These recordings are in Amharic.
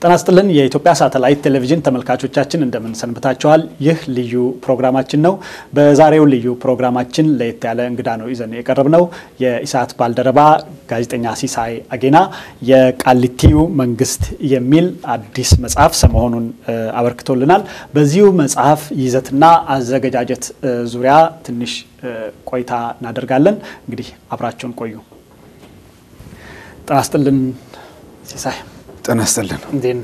ጤና ይስጥልን የኢትዮጵያ ሳተላይት ቴሌቪዥን ተመልካቾቻችን እንደምን ሰንብታችኋል? ይህ ልዩ ፕሮግራማችን ነው። በዛሬው ልዩ ፕሮግራማችን ለየት ያለ እንግዳ ነው ይዘን የቀረብነው የኢሳት ባልደረባ ጋዜጠኛ ሲሳይ አጌና የቃሊቲው መንግስት የሚል አዲስ መጽሐፍ ሰሞኑን አበርክቶልናል። በዚሁ መጽሐፍ ይዘትና አዘገጃጀት ዙሪያ ትንሽ ቆይታ እናደርጋለን። እንግዲህ አብራችሁን ቆዩ። ጤና ይስጥልን ሲሳይ። ጤና ይስጥልን እንዴት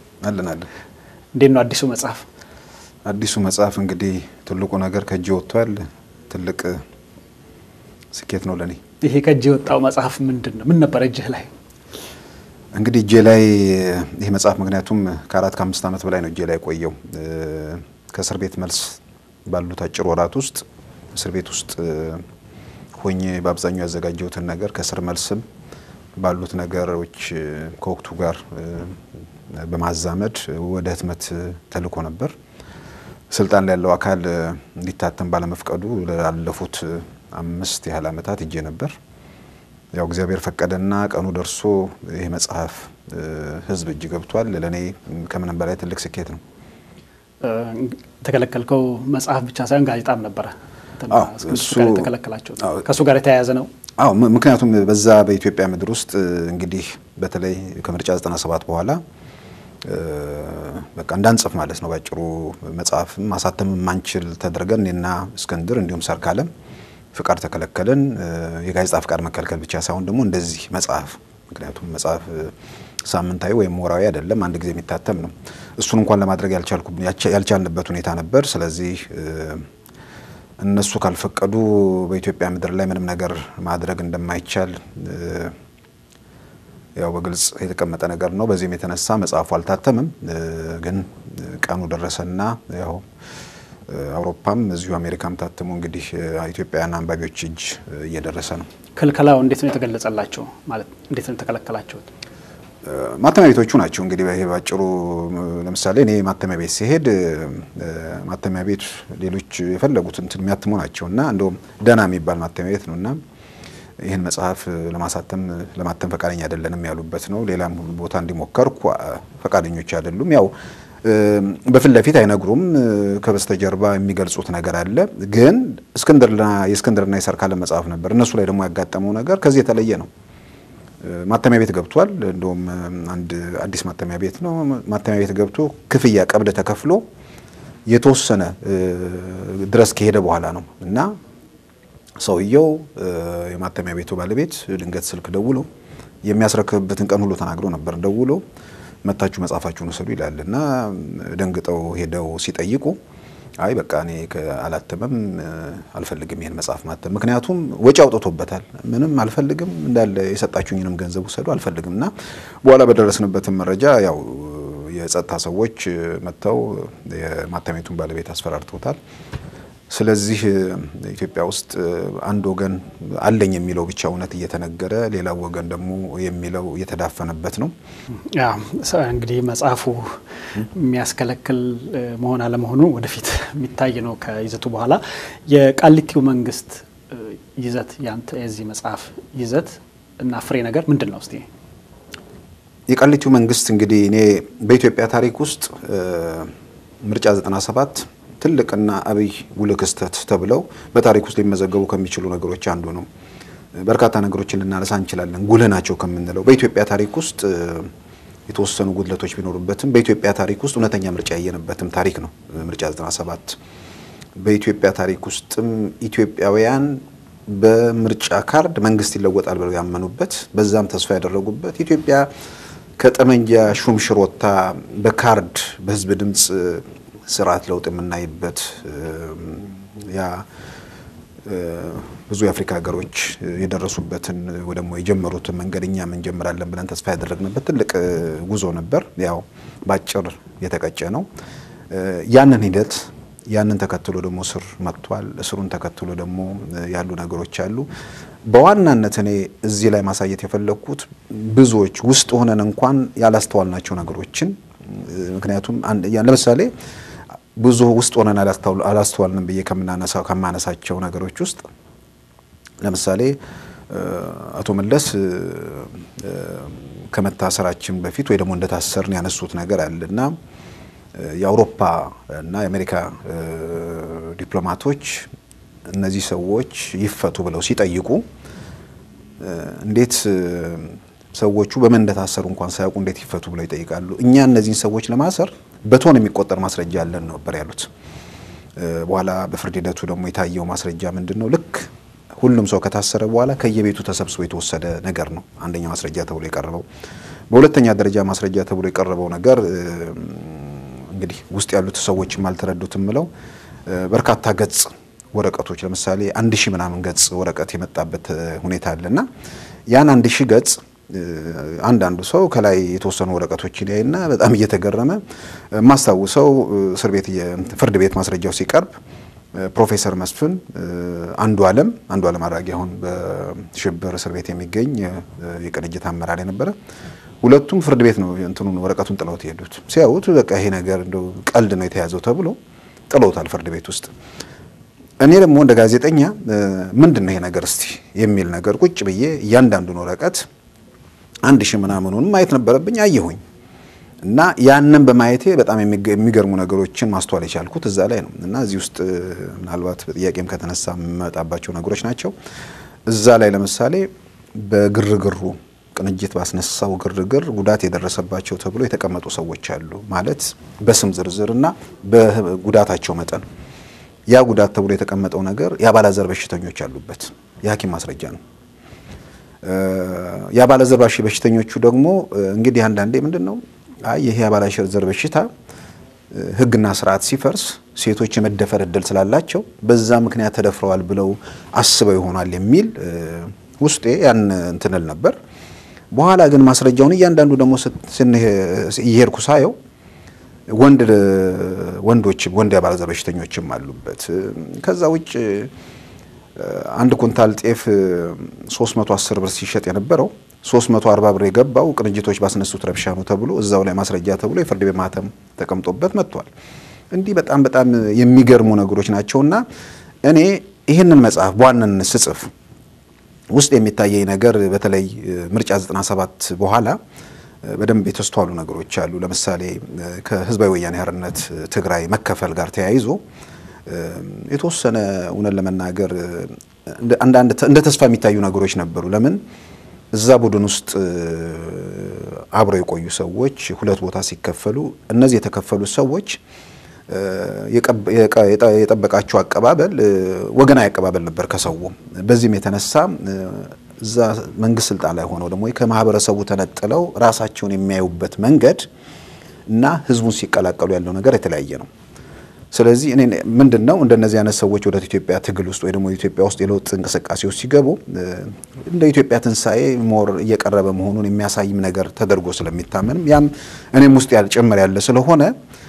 ነው አዲሱ መጽሐፍ? አዲሱ መጽሐፍ እንግዲህ ትልቁ ነገር ከእጅ ወጥቷል። ትልቅ ስኬት ነው ለኔ። ይሄ ከእጅ የወጣው መጽሐፍ ምንድነው? ምን ነበር እጅህ ላይ? እንግዲህ እጄ ላይ ይሄ መጽሐፍ ምክንያቱም ከ4 ከ5 ዓመት በላይ ነው እጄ ላይ ቆየው። ከእስር ቤት መልስ ባሉት አጭር ወራት ውስጥ እስር ቤት ውስጥ ሆኜ በአብዛኛው ያዘጋጀሁትን ነገር ከእስር መልስም ባሉት ነገሮች ከወቅቱ ጋር በማዛመድ ወደ ህትመት ተልኮ ነበር። ስልጣን ላይ ያለው አካል እንዲታተም ባለመፍቀዱ ላለፉት 5 ያህል ዓመታት እጄ ነበር። ያው እግዚአብሔር ፈቀደና ቀኑ ደርሶ ይሄ መጽሐፍ ህዝብ እጅ ገብቷል። ለኔ ከምንም በላይ ትልቅ ስኬት ነው። ተከለከልከው መጽሐፍ ብቻ ሳይሆን ጋዜጣም ነበር እሱ ተከለከላቸው። ከሱ ጋር የተያያዘ ነው። ምክንያቱም በዛ በኢትዮጵያ ምድር ውስጥ እንግዲህ በተለይ ከምርጫ 97 በኋላ በቃ እንዳንጽፍ ማለት ነው። ባጭሩ መጽሐፍ ማሳተም ማንችል ተደረገን እና እስክንድር እንዲሁም ሰርካለም ፍቃድ ተከለከለን። የጋዜጣ ፍቃድ መከልከል ብቻ ሳይሆን ደግሞ እንደዚህ መጽሐፍ ምክንያቱም መጽሐፍ ሳምንታዊ ወይም ወራዊ አይደለም፣ አንድ ጊዜ የሚታተም ነው። እሱን እንኳን ለማድረግ ያልቻልንበት ሁኔታ ነበር። ስለዚህ እነሱ ካልፈቀዱ በኢትዮጵያ ምድር ላይ ምንም ነገር ማድረግ እንደማይቻል ያው በግልጽ የተቀመጠ ነገር ነው። በዚህም የተነሳ መጽሐፉ አልታተምም። ግን ቀኑ ደረሰና ያው አውሮፓም እዚሁ አሜሪካም ታተሙ እንግዲህ ኢትዮጵያውያን አንባቢዎች እጅ እየደረሰ ነው። ክልከላው እንዴት ነው የተገለጸላቸው? ማለት እንዴት ነው ተከለከላቸው? ማተሚያ ቤቶቹ ናቸው እንግዲህ ባጭሩ። ለምሳሌ እኔ ማተሚያ ቤት ሲሄድ ማተሚያ ቤት ሌሎች የፈለጉት እንትን የሚያትሙ ናቸውና እንደውም ደና የሚባል ማተሚያ ቤት ነውና ይሄን መጽሐፍ ለማተም ፈቃደኛ አይደለንም ያሉበት ነው። ሌላም ቦታ እንዲሞከርኩ ፈቃደኞች አይደሉም። ያው በፊት ለፊት አይነግሩም፣ ከበስተጀርባ የሚገልጹት ነገር አለ። ግን የእስክንድርና የሰርካለም መጽሐፍ ነበር። እነሱ ላይ ደግሞ ያጋጠመው ነገር ከዚህ የተለየ ነው። ማተሚያ ቤት ገብቷል። እንደውም አንድ አዲስ ማተሚያ ቤት ነው። ማተሚያ ቤት ገብቶ ክፍያ ቀብድ ተከፍሎ የተወሰነ ድረስ ከሄደ በኋላ ነው እና ሰውየው የማተሚያ ቤቱ ባለቤት ድንገት ስልክ ደውሎ የሚያስረክብበትን ቀን ሁሉ ተናግሮ ነበር። ደውሎ መታችሁ መጽሐፋችሁን ወሰዱ ይላልና ደንግጠው ሄደው ሲጠይቁ አይ በቃ እኔ አላተመም አልፈልግም ይሄን መጽሐፍ ማተም፣ ምክንያቱም ወጪ አውጥቶበታል። ምንም አልፈልግም እንዳለ የሰጣችሁኝንም ገንዘብ ወሰዱ አልፈልግምና በኋላ በደረስንበት መረጃ ያው የጸጥታ ሰዎች መተው የማተሚያ ቤቱን ባለቤት አስፈራርተውታል። ስለዚህ ኢትዮጵያ ውስጥ አንድ ወገን አለኝ የሚለው ብቻ እውነት እየተነገረ ሌላው ወገን ደግሞ የሚለው እየተዳፈነበት ነው። ያ እንግዲህ መጽሐፉ የሚያስከለክል መሆን አለመሆኑ ወደፊት የሚታይ ነው ከይዘቱ በኋላ። የቃሊቲው መንግስት ይዘት ያንተ የዚህ መጽሐፍ ይዘት እና ፍሬ ነገር ምንድነው? እስቲ የቃሊቲው መንግስት እንግዲህ እኔ በኢትዮጵያ ታሪክ ውስጥ ምርጫ 97 ትልቅና አብይ ጉልህ ክስተት ተብለው በታሪክ ውስጥ ሊመዘገቡ ከሚችሉ ነገሮች አንዱ ነው። በርካታ ነገሮችን ልናነሳ እንችላለን። ጉልህ ናቸው ከምንለው በኢትዮጵያ ታሪክ ውስጥ የተወሰኑ ጉድለቶች ቢኖሩበትም በኢትዮጵያ ታሪክ ውስጥ እውነተኛ ምርጫ ያየንበትም ታሪክ ነው ምርጫ 97። በኢትዮጵያ ታሪክ ውስጥም ኢትዮጵያውያን በምርጫ ካርድ መንግስት ይለወጣል ብለው ያመኑበት፣ በዛም ተስፋ ያደረጉበት፣ ኢትዮጵያ ከጠመንጃ ሹምሽር ወጥታ በካርድ በህዝብ ድምጽ ስርዓት ለውጥ የምናይበት ያ ብዙ የአፍሪካ ሀገሮች የደረሱበትን ወደሞ የጀመሩት መንገደኛ ምን ጀምራለን ብለን ተስፋ ያደረግንበት ትልቅ ጉዞ ነበር። ያው ባጭር የተቀጨ ነው። ያንን ተከትሎ ደግሞ ስር መጥቷል። ስሩን ተከትሎ ደግሞ ያሉ ነገሮች አሉ። በዋናነት እኔ እዚህ ላይ ማሳየት የፈለኩት ብዙዎች ውስጥ ሆነን እንኳን ያላስተዋልናቸው ነገሮችን ምክንያቱም ለምሳሌ ብዙ ውስጥ ሆነን አላስተዋልንም ብዬ ከማነሳቸው ነገሮች ውስጥ ለምሳሌ አቶ መለስ ከመታሰራችን በፊት ወይ ደግሞ እንደታሰርን ያነሱት ነገር አለና የአውሮፓ እና የአሜሪካ ዲፕሎማቶች እነዚህ ሰዎች ይፈቱ ብለው ሲጠይቁ እንዴት ሰዎቹ በምን እንደታሰሩ እንኳን ሳያውቁ እንዴት ይፈቱ ብለው ይጠይቃሉ? እኛ እነዚህን ሰዎች ለማሰር በቶን የሚቆጠር ማስረጃ አለን ነበር ያሉት። በኋላ በፍርድ ሂደቱ ደግሞ የታየው ማስረጃ ምንድነው? ልክ ሁሉም ሰው ከታሰረ በኋላ ከየቤቱ ተሰብስቦ የተወሰደ ነገር ነው አንደኛ ማስረጃ ተብሎ የቀረበው። በሁለተኛ ደረጃ ማስረጃ ተብሎ የቀረበው ነገር እንግዲህ ውስጥ ያሉት ሰዎችም አልተረዱትም ብለው በርካታ ገጽ ወረቀቶች ለምሳሌ 1000 ምናምን ገጽ ወረቀት የመጣበት ሁኔታ አለና ያን 1000 ገጽ አንዳንዱ ሰው ከላይ የተወሰኑ ወረቀቶችን ያይና በጣም እየተገረመ ማስተዋውሰው ፍርድ ቤት ማስረጃው ሲቀርብ ፕሮፌሰር መስፍን አንዱ ዓለም አራጊ አሁን በሽብር እስር ቤት የሚገኝ የቅንጅት አመራር የነበረ ሁለቱም ፍርድ ቤት ነው እንትኑን ወረቀቱን ጥለውት ሄዱት። ሲያዩት በቃ ይሄ ነገር እንደው ቀልድ ነው የተያዘው ተብሎ ጥለውታል ፍርድ ቤት ውስጥ። እኔ ደግሞ እንደ ጋዜጠኛ ምንድነው ይሄ ነገር እስቲ የሚል ነገር ቁጭ ብዬ እያንዳንዱን ወረቀት 1000 ምናምኑን ማየት ነበረብኝ። አየሁኝ እና ያንን በማየቴ በጣም የሚገርሙ ነገሮችን ማስተዋል የቻልኩት እዛ ላይ ነው። እና እዚህ ውስጥ ምናልባት በጥያቄም ከተነሳ መጣባቸው ነገሮች ናቸው። እዛ ላይ ለምሳሌ በግርግሩ ቅንጅት ባስነሳው ግርግር ጉዳት የደረሰባቸው ተብሎ የተቀመጡ ሰዎች አሉ ማለት በስም ዝርዝርና በጉዳታቸው መጠን ያ ጉዳት ተብሎ የተቀመጠው ነገር የአባላዘር በሽተኞች አሉበት የሐኪም ማስረጃ ነው። የአባላዘር በሽተኞቹ ደግሞ እንግዲህ አንዳንዴ ምንድነው ይሄ የአባላዘር በሽታ ህግና ስርዓት ሲፈርስ ሴቶች የመደፈር እድል ስላላቸው በዛ ምክንያት ተደፍረዋል ብለው አስበው ይሆናል የሚል ውስጤ ያን እንትንል ነበር። በኋላ ግን ማስረጃውን እያንዳንዱ ደግሞ ይሄርኩ ሳየው ወንድ የአባላዘር በሽተኞችም አሉበት። ከዛ ውጭ አንድ ኩንታል ጤፍ 310 ብር ሲሸጥ የነበረው 340 ብር የገባው ቅንጅቶች ባስነሱት ረብሻ ነው ተብሎ እዛው ላይ ማስረጃ ተብሎ የፍርድ ቤት ማህተም ተቀምጦበት መጥቷል። እንዲህ በጣም የሚገርሙ ነገሮች ናቸውና እኔ ይሄንን መጽሐፍ በዋናነት ስጽፍ ውስጥ የሚታየኝ ነገር በተለይ ምርጫ 97 በኋላ በደንብ የተስተዋሉ ነገሮች አሉ። ለምሳሌ ከህዝባዊ ወያኔ ሓርነት ትግራይ መከፈል ጋር ተያይዞ የተወሰነ እውነት ለመናገር እንደ ተስፋ የሚታዩ ነገሮች ነበሩ። ለምን እዛ ቡድን ውስጥ አብረው የቆዩ ሰዎች ሁለት ቦታ ሲከፈሉ እነዚህ የተከፈሉ ሰዎች የጠበቃቸው አቀባበል ወገናዊ አቀባበል ነበር ከሰው። በዚህም የተነሳ እዛ መንግስት ስልጣን ላይ ሆነው ደግሞ ከማህበረሰቡ ተነጥለው ራሳቸውን የሚያዩበት መንገድ እና ህዝቡን ሲቀላቀሉ ያለው ነገር የተለያየ ነው። ስለዚህ እኔ ምንድነው እንደነዚህ አይነት ሰዎች ወደ ኢትዮጵያ ትግል ውስጥ ወይ ደግሞ ኢትዮጵያ ውስጥ የለውጥ እንቅስቃሴዎች ሲገቡ እንደ ኢትዮጵያ ትንሳኤ ሞር እየቀረበ መሆኑን የሚያሳይም ነገር ተደርጎ ስለሚታመንም ያም እኔም ውስጥ ጭምር ያለ ስለሆነ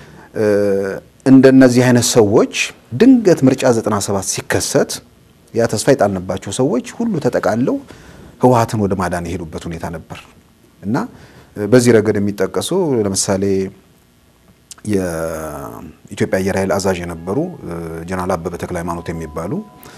እንደነዚህ አይነት ሰዎች ድንገት ምርጫ 97 ሲከሰት ያ ተስፋ የጣልንባቸው ሰዎች ሁሉ ተጠቃለው ህወሓትን ወደ ማዳን የሄዱበት ሁኔታ ነበር እና በዚህ ረገድ የሚጠቀሱ ለምሳሌ የኢትዮጵያ አየር ኃይል አዛዥ የነበሩ ጀነራል አበበ ተክለሃይማኖት የሚባሉ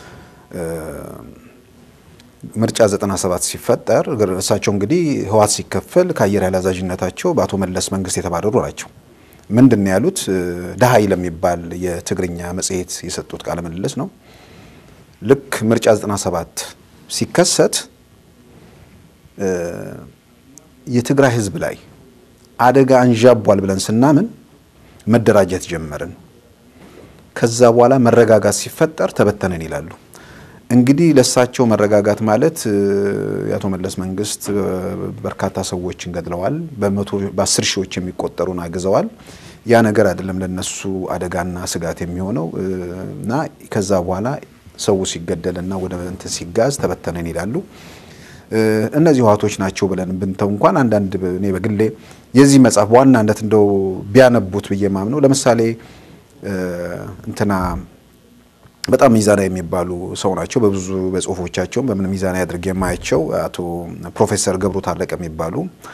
ምርጫ 97 ሲፈጠር እሳቸው እንግዲህ ህወሓት ሲከፈል ከአየር ኃይል አዛዥነታቸው በአቶ መለስ መንግስት የተባረሩ ናቸው። ምንድነው ያሉት? ዳሃይ ለሚባል የትግርኛ መጽሔት የሰጡት ቃለ ምልልስ ነው። ልክ ምርጫ 97 ሲከሰት የትግራይ ህዝብ ላይ አደጋ አንዣቧል ብለን ስናምን መደራጀት ጀመርን። ከዛ በኋላ መረጋጋት ሲፈጠር ተበተነን ይላሉ። እንግዲህ ለሳቸው መረጋጋት ማለት የአቶ መለስ መንግስት በርካታ ሰዎችን ገድለዋል፣ በ10 ሺዎች የሚቆጠሩን አግዘዋል። ያ ነገር አይደለም ለነሱ አደጋና ስጋት የሚሆነው እና ከዛ በኋላ ሰው ሲገደልና ወደ እንትን ሲጋዝ ተበተነን ይላሉ። እነዚህ ህወሓቶች ናቸው ብለን ብንተው እንኳን አንዳንድ እኔ በግሌ የዚህ መጽሐፍ ዋናነት እንደው ቢያነቡት በየማምነው ለምሳሌ እንትና በጣም ሚዛናዊ የሚባሉ ሰው ናቸው። በብዙ በጽሁፎቻቸው በምን ሚዛናዊ አድርጌ የማያቸው አቶ ፕሮፌሰር ገብሩ ታረቀ የሚባሉ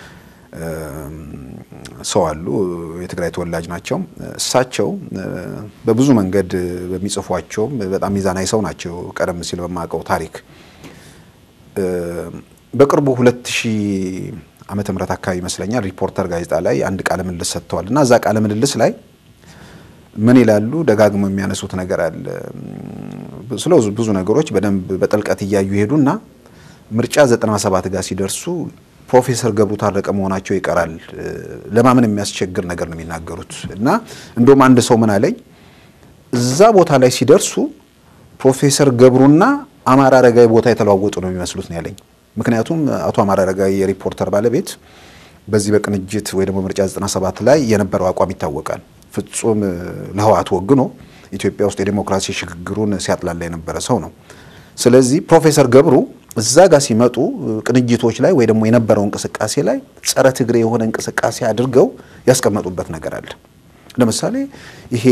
ሰው አሉ። የትግራይ ተወላጅ ናቸው። እሳቸው በብዙ መንገድ በሚጽፏቸው በጣም ሚዛናዊ ሰው ናቸው። ቀደም ሲል በማቀው ታሪክ በቅርቡ 2000 ዓመተ ምህረት አካባቢ ይመስለኛል ሪፖርተር ጋዜጣ ላይ አንድ ቃለ ምልልስ ሰጥተዋልና እዛ ቃለ ምልልስ ላይ ምን ይላሉ ደጋግመው የሚያነሱት ነገር አለ ስለዚህ ብዙ ነገሮች በደንብ በጥልቀት ያያዩ ሄዱና ምርጫ 97 ጋር ሲደርሱ ፕሮፌሰር ገብሩ ታረቀ መሆናቸው ይቀራል ለማመን የሚያስቸግር ነገር ነው የሚናገሩት እና እንደውም አንድ ሰው ምን አለኝ እዛ ቦታ ላይ ሲደርሱ ፕሮፌሰር ገብሩና አማራ አረጋይ ቦታ የተለዋወጡ ነው የሚመስሉት ነው ያለኝ ምክንያቱም አቶ አማራ አረጋይ የሪፖርተር ባለቤት በዚህ በቅንጅት ወይ ደግሞ ምርጫ 97 ላይ የነበረው አቋም ይታወቃል ፍጹም ለህዋት ወግኖ ኢትዮጵያ ውስጥ የዲሞክራሲ ሽግግሩን ሲያጥላላ የነበረ ሰው ነው ስለዚህ ፕሮፌሰር ገብሩ እዛ ጋር ሲመጡ ቅንጅቶች ላይ ወይ ደግሞ የነበረው እንቅስቃሴ ላይ ጸረ ትግሬ የሆነ እንቅስቃሴ አድርገው ያስቀመጡበት ነገር አለ ለምሳሌ ይሄ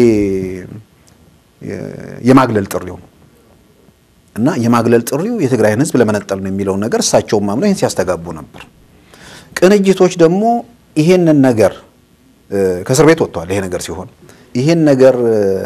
የማግለል ጥሪው እና የማግለል ጥሪው የትግራይን ህዝብ ለመነጠል ነው የሚለው ነገር እሳቸው ማምነው ይሄን ሲያስተጋቡ ነበር ቅንጅቶች ደግሞ ይሄንን ነገር ከእስር ቤት ወጥቷል ይሄ ነገር ሲሆን ይሄን ነገር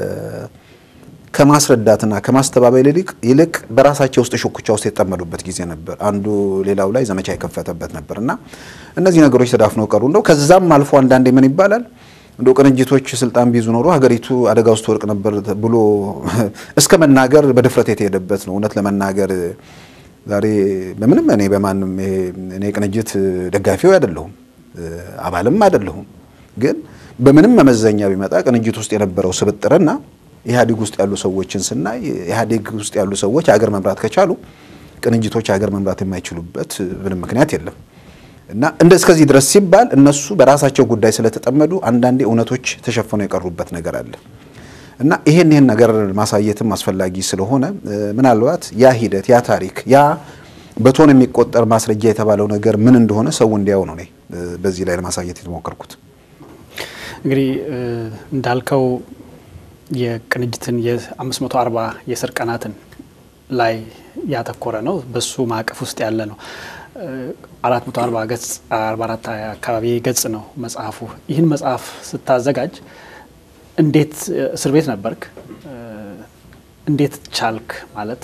ከማስረዳትና ከማስተባበል ይልቅ በራሳቸው ውስጥ ሹክቻ ውስጥ የተጠመዱበት ጊዜ ነበር አንዱ ሌላው ላይ ዘመቻ የከፈተበት ነበርና እነዚህ ነገሮች ተዳፍነው ቀሩ እንደው ከዛም አልፎ አንዳንዴ ምን ይባላል እንደው ቅንጅቶች ስልጣን ቢይዙ ኖሮ ሀገሪቱ አደጋ ውስጥ ወርቅ ነበር ብሎ እስከ መናገር በድፍረት የተሄደበት ነው እውነት ለመናገር ዛሬ በምንም እኔ በማንም እኔ ቅንጅት ደጋፊው አይደለሁም አባልም አይደለሁም ግን በምንም መመዘኛ ቢመጣ ቅንጅት ውስጥ የነበረው ስብጥርና ኢህአዴግ ውስጥ ያሉ ሰዎችን ስናይ ኢህአዴግ ውስጥ ያሉ ሰዎች ሀገር መምራት ከቻሉ ቅንጅቶች ሀገር መምራት የማይችሉበት ምንም ምክንያት የለም እና እንደዚህ ድረስ ሲባል እነሱ በራሳቸው ጉዳይ ስለተጠመዱ አንዳንዴ እውነቶች ተሸፈነው የቀሩበት ነገር አለ እና ይሄን ነገር ማሳየትም አስፈላጊ ስለሆነ ምናልባት ያ ሂደት ያ ታሪክ ያ በቶን የሚቆጠር ማስረጃ የተባለው ነገር ምን እንደሆነ ሰው እንዲያው ነው ነኝ በዚህ ላይ ለማሳየት የተሞከርኩት እንግዲህ እንዳልከው የቅንጅትን የ540 የስር ቀናትን ላይ ያተኮረ ነው በሱ ማቀፍ ውስጥ ያለ ነው 440 ገጽ 44 አካባቢ ገጽ ነው መጽሐፉ ይህን መጽሐፍ ስታዘጋጅ እንዴት እስር ቤት ነበርክ እንዴት ቻልክ ማለት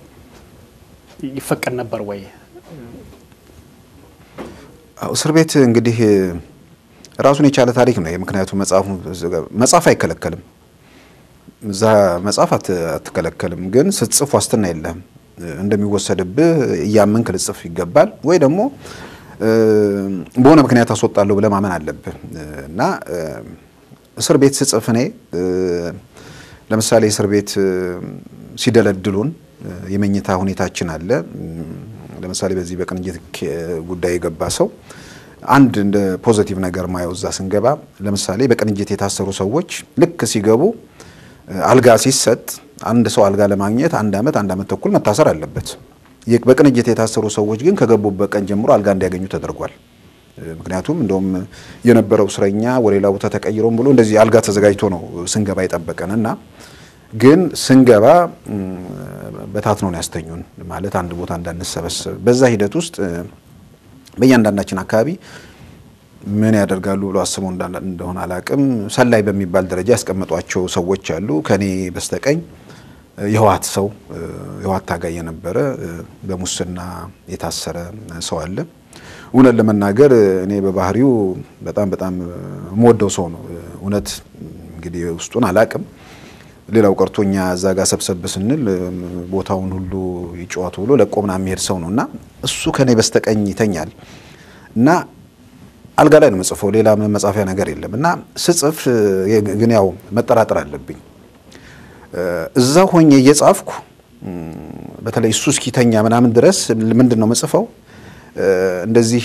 ይፈቀድ ነበር ወይ እስር ቤት እንግዲህ ራሱን የቻለ ታሪክ ነው ምክንያቱም መጽሐፍ አይከለከልም እዛ መጽሐፍ አትከለከልም ግን ስትጽፍ ዋስትና የለህም እንደሚወሰድብህ ያመንክ ልጽፍ ይገባል ወይ ደግሞ በሆነ ምክንያት አስወጣለሁ ብለህ ማመን አለብህ እና እስር ቤት ስጽፍ እኔ ለምሳሌ እስር ቤት ሲደለድሉን የመኝታ ሁኔታችን አለ ለምሳሌ በዚህ በቅንጅት ጉዳይ የገባ ሰው አንድ እንደ ፖዚቲቭ ነገር ማይወዛ ስንገባ ለምሳሌ በቅንጅት የታሰሩ ሰዎች ልክ ሲገቡ አልጋ ሲሰጥ አንድ ሰው አልጋ ለማግኘት አንድ አመት ተኩል መታሰር አለበት በቅንጅት የታሰሩ ሰዎች ግን ከገቡበት ቀን ጀምሮ አልጋ እንዲያገኙ ተደርጓል ምክንያቱም እንደውም የነበረው እስረኛ ወሌላ ቦታ ተቀይሮም ብሎ እንደዚህ አልጋ ተዘጋጅቶ ነው ስንገባ ይጠበቀንና ግን ስንገባ በታት ነው ያስተኙን ማለት አንድ ቦታ እንዳንሰበሰብ በዛ ሂደት ውስጥ በእያንዳንዳችን አካባቢ ምን ያደርጋሉ ብሎ አስበው እንደሆነ አላቅም ሰላይ በሚባል ደረጃ ያስቀመጧቸው ሰዎች አሉ ከኔ በስተቀኝ የህዋት ሰው የህዋት ታጋይ የነበረ በሙስና የታሰረ ሰው አለ እውነት ለመናገር እኔ በባህሪው በጣም ሞደው ሰው ነው እውነት እንግዲህ ውስጡን አላቅም ሌላው ቀርቶኛ እዛ ጋር ሰብሰብ ስንል ቦታውን ሁሉ ይጫወቱ ብሎ ለቆምና የሚሄድ ሰው ነውና እሱ ከኔ በስተቀኝ ይተኛል እና አልጋ ላይ ነው መጽፈው ሌላ ምን መጻፊያ ነገር የለምና ስጽፍ ግን ያው መጠራጠር አለብኝ እዛው ሆኜ እየጻፍኩ በተለይ እሱ እስኪተኛ ምናምን ድረስ ምንድነው መጽፈው እንደዚህ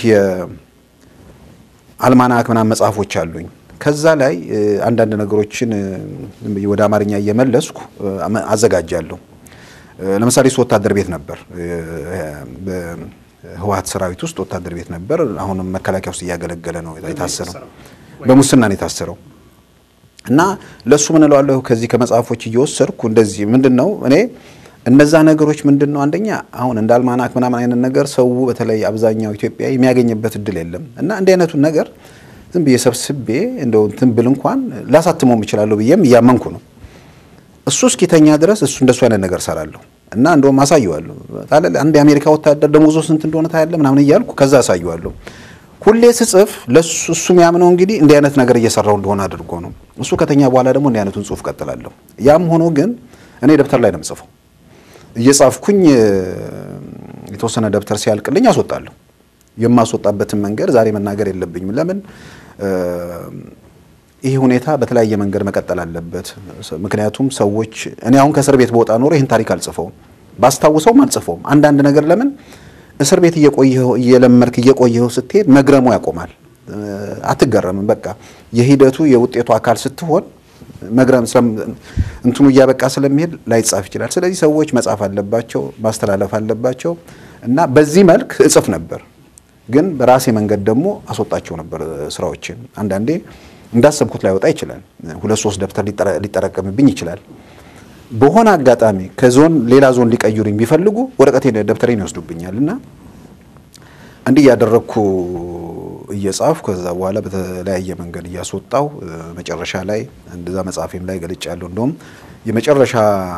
የአልማናክ ምናምን መጽሐፎች አሉኝ ከዛ ላይ አንዳንድ ነገሮችን ወደ አማርኛ እየመለስኩ አዘጋጃለሁ ለምሳሌ ወታደር ቤት ነበር በህዋት ሰራዊት ውስጥ ወታደር ቤት ነበር አሁንም መከላከያ ውስጥ ያገለገለ ነው የታሰረው በሙስና ነው የታሰረው እና ለሱ ምን እላለሁ ከዚህ ከመጽሐፎች እየወሰድኩ እንደዚህ ምንድነው እኔ እነዛ ነገሮች ምንድነው አንደኛ አሁን እንዳልማናክ ምናምን አይነት ነገር ሰው በተለይ አብዛኛው ኢትዮጵያ የሚያገኝበት እድል የለም እና እንደ አይነቱ ነገር ዝም በየሰብስቤ እንደው እንትን ብል እንኳን ላሳትመው ይችላል ብዬም ያመንኩ ነው እሱ እስኪተኛ ድረስ እሱ እንደሱ አይነት ነገር ሰራለሁ እና እንደውም አሳየዋለሁ ታለ አንድ የአሜሪካ ወታደር ደሞዙ ስንት እንደሆነ ታያለ ምናምን እያልኩ ከዛ አሳየዋለሁ ሁሌ ስጽፍ ለሱ የሚያምነው እንግዲህ እንዲህ አይነት ነገር እየሰራው እንደሆነ አድርጎ ነው እሱ ከተኛ በኋላ ደግሞ እንዲህ አይነቱን ጽሁፍ ቀጥላለሁ ያም ሆኖ ግን እኔ ደብተር ላይ ነው የምጽፈው እየጻፍኩኝ የተወሰነ ደብተር ሲያልቅልኝ አስወጣለሁ የማስወጣበትን መንገድ ዛሬ መናገር የለብኝም ለምን ይሄ ሁኔታ በተለያየ መንገድ መቀጠል አለበት ምክንያቱም ሰዎች እኔ አሁን ከእስር ቤት በወጣ ኖሮ ይሄን ታሪክ አልጽፈውም ባስታውሰውም አልጽፈውም አንዳንድ ነገር ለምን እስር ቤት እየለመርክ እየቆየው ስትሄድ መግረሙ ያቆማል አትገረምም በቃ የሂደቱ የውጤቱ አካል ስትሆን መግረም እንትኑ ያበቃ ስለሚሄድ ላይጻፍ ይችላል ስለዚህ ሰዎች መጻፍ አለባቸው ማስተላለፍ አለባቸው እና በዚህ መልክ እጽፍ ነበር ግን በራሴ መንገድ ደግሞ አስወጣቸው ነበር ስራዎችን አንዳንዴ እንዳሰብኩት ላይ ወጣ ይችላል 2-3 ደብተር ሊጠረቀምብኝ ይችላል በሆነ አጋጣሚ ከዞን ሌላ ዞን ሊቀይሩኝ ቢፈልጉ ወረቀቴን ደብተሬን ይወስዱብኛልና እንዴ ያደረኩ እየጻፍኩ ከዛ በኋላ በተለያየ መንገድ እያስወጣው መጨረሻ ላይ እንደዛ መጻፌም ላይ ገልጫለሁ እንደውም የመጨረሻ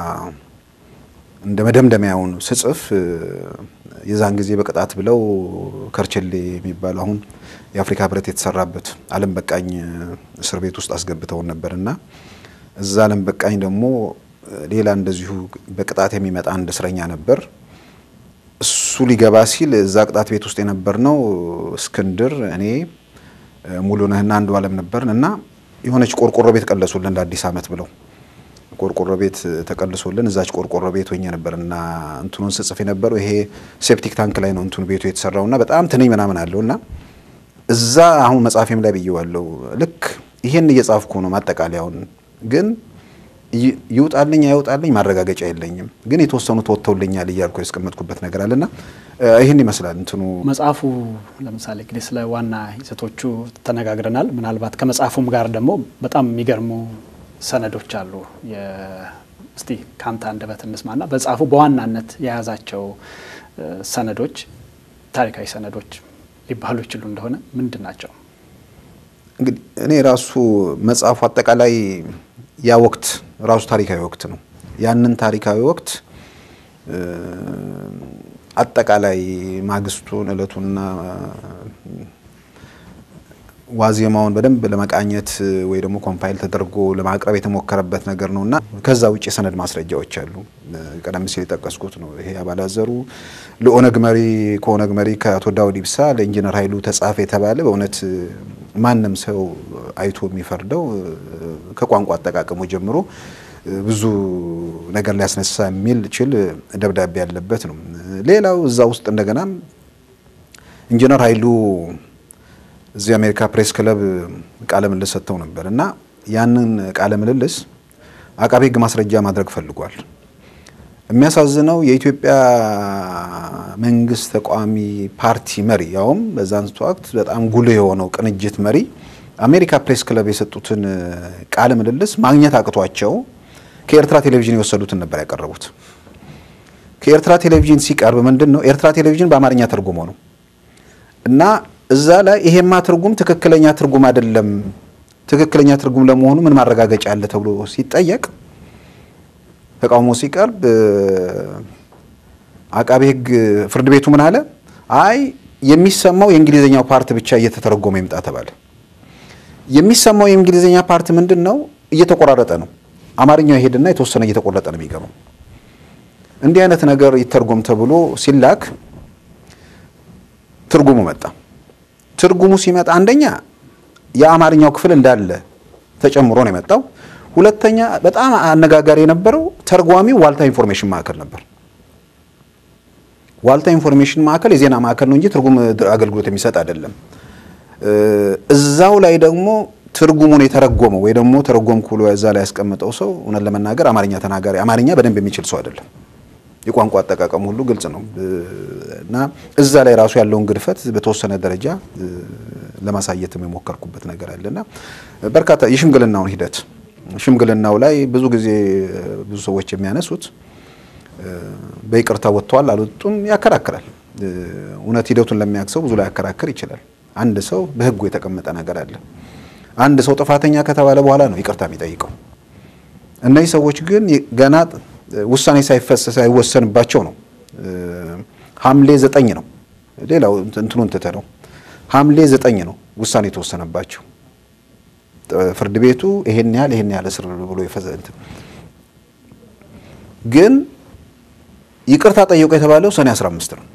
እንደ መደምደሚያውን ስጽፍ የዛን ጊዜ በቅጣት ብለው ከርቸሌ የሚባል አሁን የአፍሪካ ህብረት የተሰራበት ዓለም በቃኝ እስር ቤት ውስጥ አስገብተው ነበርና እዛ ዓለም በቃኝ ደግሞ ሌላ እንደዚሁ በቅጣት የሚመጣ አንድ እስረኛ ነበር እሱ ሊገባ ሲል እዛ ቅጣት ቤት ውስጥ የነበርነው እስክንድር እኔ ሙሉነህና አንዱ ዓለም ነበርና የሆነች ቆርቆሮ ቤት ቀለሱልን ለአዲስ አመት ብለው ቆርቆሮ ቤት ተቀልሶልን እዛች ቆርቆሮ ቤት ሆኜ ነበርና እንትኑን ስጽፍ የነበረው ይሄ ሴፕቲክ ታንክ ላይ ነው እንትኑ ቤቱ የተሰራውና በጣም ትንኝ ምናምን አለውና እዛ አሁን መጻፌም ላይ ብየዋለሁ ልክ ይሄን እየጻፍኩ ነው ማጠቃለያውን ግን ይውጣልኝ አይውጣልኝ ማረጋገጫ የለኝም ግን የተወሰኑ ተወጥተውልኛል ይያልኩ ያስቀመጥኩበት ነገር አለና ይሄን ይመስላል እንትኑ መጻፉ ለምሳሌ እንግዲህ ስለ ዋና ይዘቶቹ ተነጋግረናል ምናልባት ከመጻፉም ጋር ደግሞ በጣም የሚገርሙ ሰነዶች አሉ እስቲ ካንተ አንደበት እንስማና በጻፉ በዋናነት የያዛቸው ሰነዶች ታሪካዊ ሰነዶች ሊባሉ ይችላሉ እንደሆነ ምንድናቸው እንግዲህ እኔ ራሱ መጻፉ አጠቃላይ ያ ወቅት ራሱ ታሪካዊ ወቅት ነው ያንን ታሪካዊ ወቅት አጠቃላይ ማግስቱን እለቱና ዋዜማውን በደንብ ለማቃኘት ወይ ደግሞ ኮምፓይል ተደርጎ ለማቅረብ የተሞከረበት ነገር ነውና ከዛ ውጪ ሰነድ ማስረጃዎች አሉ ቀደም ሲል ተጠቀስኩት ነው ይሄ አባላዘሩ ለኦነግ መሪ ከኦነግ መሪ ከአቶ ዳውድ ኢብሳ ለኢንጂነር ኃይሉ ተጻፈ የተባለ በእውነት ማንንም ሰው አይቶ የሚፈርደው ከቋንቋ አጠቃቀሙ ጀምሮ ብዙ ነገር ሊያስነሳ የሚል ችል ደብዳቤ ያለበት ነው ሌላው እዛ ውስጥ እንደገና ኢንጂነር ኃይሉ እዚህ አሜሪካ ፕሬስ ክለብ ቃለ ምልልስ ሰጥተው ነበርና ያንን ቃለ ምልልስ አቃቤ ሕግ ማስረጃ ማድረግ ፈልጓል የሚያሳዝነው የኢትዮጵያ መንግስት ተቋሚ ፓርቲ መሪ ያውም በዛን ወቅት በጣም ጉልህ የሆነው ቅንጅት መሪ አሜሪካ ፕሬስ ክለብ የሰጡትን ቃለ ምልልስ ማግኘት አቅቷቸው ከኤርትራ ቴሌቪዥን የወሰዱትን ነበር ያቀረቡት ከኤርትራ ቴሌቪዥን ሲቀርብ ምንድነው ኤርትራ ቴሌቪዥን በአማርኛ ተርጉሞ ነው እና እዛ ላይ ይሄማ ትርጉም ትክክለኛ ትርጉም አይደለም ትክክለኛ ትርጉም ለመሆኑ ምን ማረጋገጫ አለ ተብሎ ሲጠየቅ ተቃውሞ ሲቀርብ አቃቤ ሕግ ፍርድ ቤቱ ምን አለ አይ የሚሰማው የእንግሊዘኛው ፓርት ብቻ እየተተረጎመ ይምጣ ተባለ የሚሰማው የእንግሊዘኛ ፓርት ምንድነው እየተቆራረጠ ነው አማርኛው ይሄድና የተወሰነ እየተቆረጠ ነው የሚገባው እንዲህ አይነት ነገር ይተርጎም ተብሎ ሲላክ ትርጉሙ መጣ ትርጉሙ ሲመጣ አንደኛ የአማርኛው ክፍል እንዳለ ተጨምሮ ነው የመጣው ሁለተኛ በጣም አነጋጋሪ የነበረው ተርጓሚው ዋልታ ኢንፎርሜሽን ማዕከል ነበር ዋልታ ኢንፎርሜሽን ማዕከል የዜና ማዕከል ነው እንጂ ትርጉም አገልግሎት የሚሰጥ አይደለም እዛው ላይ ደግሞ ትርጉሙን የተረጎመው ወይ ደግሞ ተረጎምኩ ብሎ እዛ ላይ ያስቀመጠው ሰው እውነት ለመናገር አማርኛ ተናጋሪ አማርኛ በደንብ የሚችል ሰው አይደለም የቋንቋ አጠቃቀም ሁሉ ግልጽ ነው እና እዛ ላይ ራሱ ያለውን ግድፈት በተወሰነ ደረጃ ለማሳየት የሞከርኩበት ነገር አለና በርካታ የሽምግልናውን ሂደት ሽምግልናው ላይ ብዙ ጊዜ ብዙ ሰዎች የሚያነሱት በይቅርታ ወጥቷል አልወጡም ያከራክራል እውነት ሂደቱን ለሚያክሰው ብዙ ላይ ያከራክር ይችላል አንድ ሰው በህጉ የተቀመጠ ነገር አለ አንድ ሰው ጥፋተኛ ከተባለ በኋላ ነው ይቅርታ የሚጠይቀው እነዚህ ሰዎች ግን ገና ውሳኔ ሳይወሰንባቸው ነው። ሐምሌ 9 ነው ሌላው እንትኑን ተተረው ሐምሌ 9 ነው ውሳኔ ተወሰነባቸው። ፍርድ ቤቱ ይሄን ያህል እስር ብሎ ይፈዘንት ግን ይቅርታ ጠየቁ የተባለው ሰኔ 15 ነው።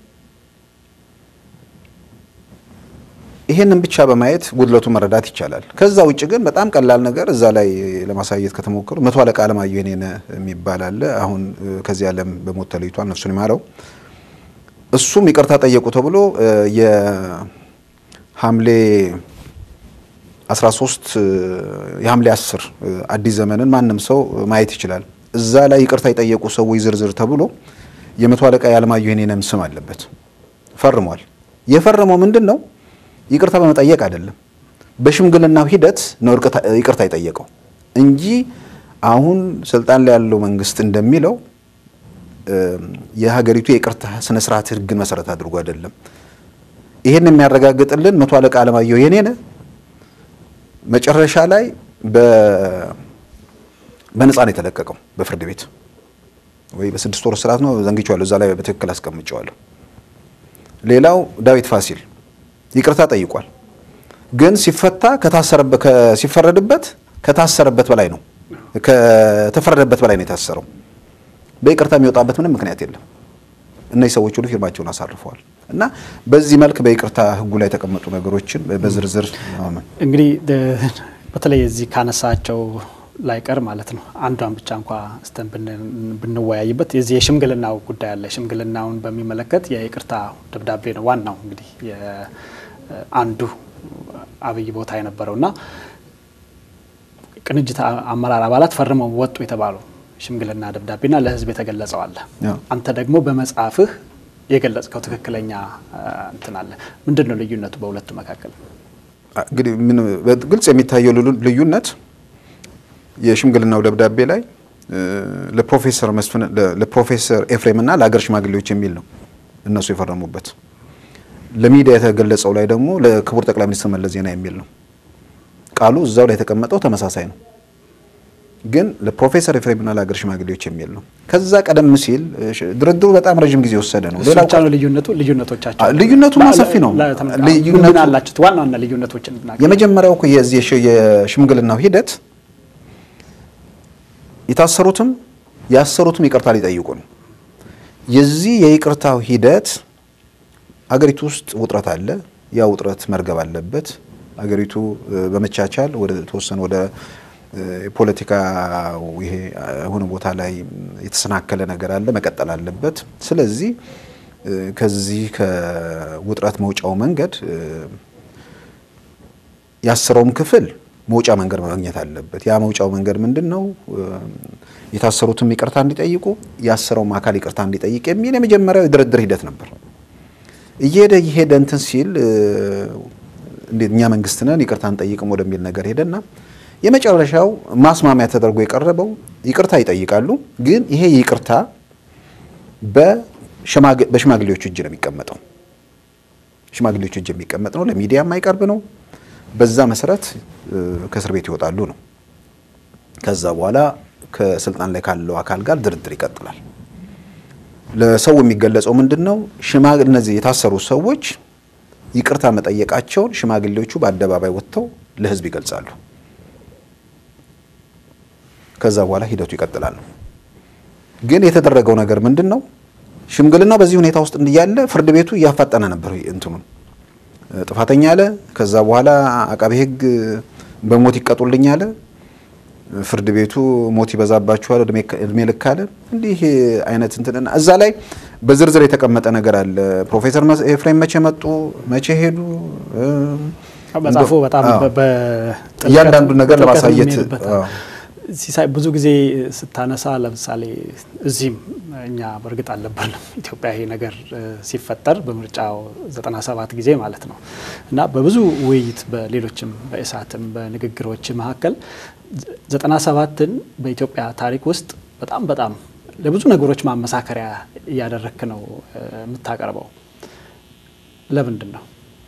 ይሄንን ብቻ በማየት ጉድለቱ መረዳት ይቻላል። ከዛ ውጭ ግን በጣም ቀላል ነገር እዛ ላይ ለማሳየት ከተሞከሩ 100 አለቃ አለማየሁ የኔነ የሚባል አለ። አሁን ከዚህ ዓለም በሞት ተለይቷል፣ ነፍሱን ይማረው። እሱም ይቅርታ ጠየቁ ተብሎ የሐምሌ 13 የሐምሌ 10 አዲስ ዘመንን ማንም ሰው ማየት ይችላል። እዛ ላይ ይቅርታ የጠየቁ ሰዎች ዝርዝር ተብሎ የ100 አለቃ አለማየሁ የኔነም ስም አለበት። ፈርሟል። የፈረመው ምንድነው? ይቅርታ በመጠየቅ አይደለም፣ በሽምግልናው ሂደት ነው ይቅርታ የጠየቀው እንጂ አሁን ስልጣን ላይ ያለው መንግስት እንደሚለው የሀገሪቱ የይቅርታ ስነ ስርዓት ህግን መሰረት አድርጎ አይደለም። ይሄን የሚያረጋግጥልን 100 አለቃ አለማየሁ የኔነ መጨረሻ ላይ በነፃ ነው የተለቀቀው በፍርድ ቤት ወይ በ6 ወር እስራት ነው ዘንግቼዋለሁ። እዛ ላይ በትክክል አስቀምጬዋለሁ። ሌላው ዳዊት ፋሲል ይቅርታ ጠይቋል። ግን ሲፈታ ሲፈረድበት ከታሰረበት በላይ ነው ከተፈረደበት በላይ ነው የታሰረው። በይቅርታ የሚወጣበት ምንም ምክንያት የለም። እነዚህ ሰዎች ሁሉ ፊርማቸውን አሳርፈዋል እና በዚህ መልክ በይቅርታ ህጉ ላይ የተቀመጡ ነገሮችን በዝርዝር እንግዲህ በተለይ እዚህ ካነሳቸው ላይቀር ማለት ነው አንዷን ብቻ እንኳን አስተን ብንወያይበት የዚህ የሽምግልናው ጉዳይ አለ። ሽምግልናውን በሚመለከት የይቅርታ ደብዳቤ ነው ዋናው እንግዲህ አንዱ አብይ ቦታ የነበረውና ቅንጅት አመራር አባላት ፈርመው ወጡ የተባለው ሽምግልና ደብዳቤና ለህዝብ የተገለጸው አለ። አንተ ደግሞ በመጽሐፍህ የገለጽከው ትክክለኛ እንትን አለ። ምንድነው ልዩነቱ በሁለቱ መካከል? እንግዲህ ምን በግልጽ የሚታየው ልዩነት የሽምግልናው ደብዳቤ ላይ ለፕሮፌሰር ኤፍሬም እና ለሀገር ሽማግሌዎች የሚል ነው እነሱ የፈረሙበት። ለሚዲያ የተገለጸው ላይ ደግሞ ለክቡር ጠቅላይ ሚኒስትር መለስ ዜናዊ የሚል ነው። ቃሉ እዛው ላይ የተቀመጠው ተመሳሳይ ነው፣ ግን ለፕሮፌሰር ኤፍሬም እና ለሀገር ሽማግሌዎች የሚል ነው። ከዛ ቀደም ሲል ድርድሩ በጣም ረጅም ጊዜ ወሰደ ነው። ሌላው ቻው ልዩነቱ ሰፊ ነው። ልዩነቱ አላችሁ ዋናና ልዩነቶችን እናገር። የመጀመሪያው የዚህ የሽምግልናው ሂደት የታሰሩትም ያሰሩትም ይቅርታ ሊጠይቁ ነው። የዚህ የይቅርታው ሂደት አገሪቱ ውስጥ ውጥረት አለ። ያ ውጥረት መርገብ አለበት። አገሪቱ በመቻቻል ወደ ተወሰነ ወደ ፖለቲካ ይሄ ሆነ ቦታ ላይ የተሰናከለ ነገር አለ፣ መቀጠል አለበት። ስለዚህ ከዚህ ከውጥረት መውጫው መንገድ ያሰረውም ክፍል መውጫ መንገድ ማግኘት አለበት። ያ መውጫው መንገድ ምንድነው? የታሰሩትም ይቅርታ እንዲጠይቁ ያሰረውም አካል ይቅርታ እንዲጠይቅ የሚል የመጀመሪያው ድርድር ሂደት ነበር። እየሄደ እንትን ሲል እንዴት እኛ መንግስት ነን ይቅርታ እንጠይቅም ወደሚል ነገር ሄደና የመጨረሻው ማስማሚያ ተደርጎ የቀረበው ይቅርታ ይጠይቃሉ፣ ግን ይሄ ይቅርታ በሽማግሌዎች እጅ ነው የሚቀመጠው። ሽማግሌዎች እጅ የሚቀመጥ ነው፣ ለሚዲያ የማይቀርብ ነው። በዛ መሰረት ከእስር ቤት ይወጣሉ ነው። ከዛ በኋላ ከስልጣን ላይ ካለው አካል ጋር ድርድር ይቀጥላል። ለሰው የሚገለጸው ምንድነው? እነዚህ የታሰሩ ሰዎች ይቅርታ መጠየቃቸውን ሽማግሌዎቹ በአደባባይ ወጥተው ለህዝብ ይገልጻሉ። ከዛ በኋላ ሂደቱ ይቀጥላል። ግን የተደረገው ነገር ምንድነው? ሽምግልናው በዚህ ሁኔታ ውስጥ እንዲያለ ፍርድ ቤቱ እያፋጠነ ነበር እንትኑን ጥፋተኛ አለ። ከዛ በኋላ አቃቤ ህግ በሞት ይቀጡልኝ አለ። ፍርድ ቤቱ ሞት ይበዛባቸዋል እድሜ ልክ አለ። እንዲህ አይነት እንትና እዛ ላይ በዝርዝር የተቀመጠ ነገር አለ። ፕሮፌሰር ኤፍሬም መቼ መጡ፣ መቼ ሄዱ፣ በጻፉ በጣም እያንዳንዱ ነገር ለማሳየት ሲሳይ ብዙ ጊዜ ስታነሳ ለምሳሌ እዚህም እኛ በርግጥ አለብንም ኢትዮጵያ ይሄ ነገር ሲፈጠር በምርጫው 97 ጊዜ ማለት ነው እና በብዙ ውይይት በሌሎችም በእሳትም በንግግሮች መካከል 97ን በኢትዮጵያ ታሪክ ውስጥ በጣም ለብዙ ነገሮች ማመሳከሪያ ያደረክ ነው የምታቀርበው። ለምንድን ነው?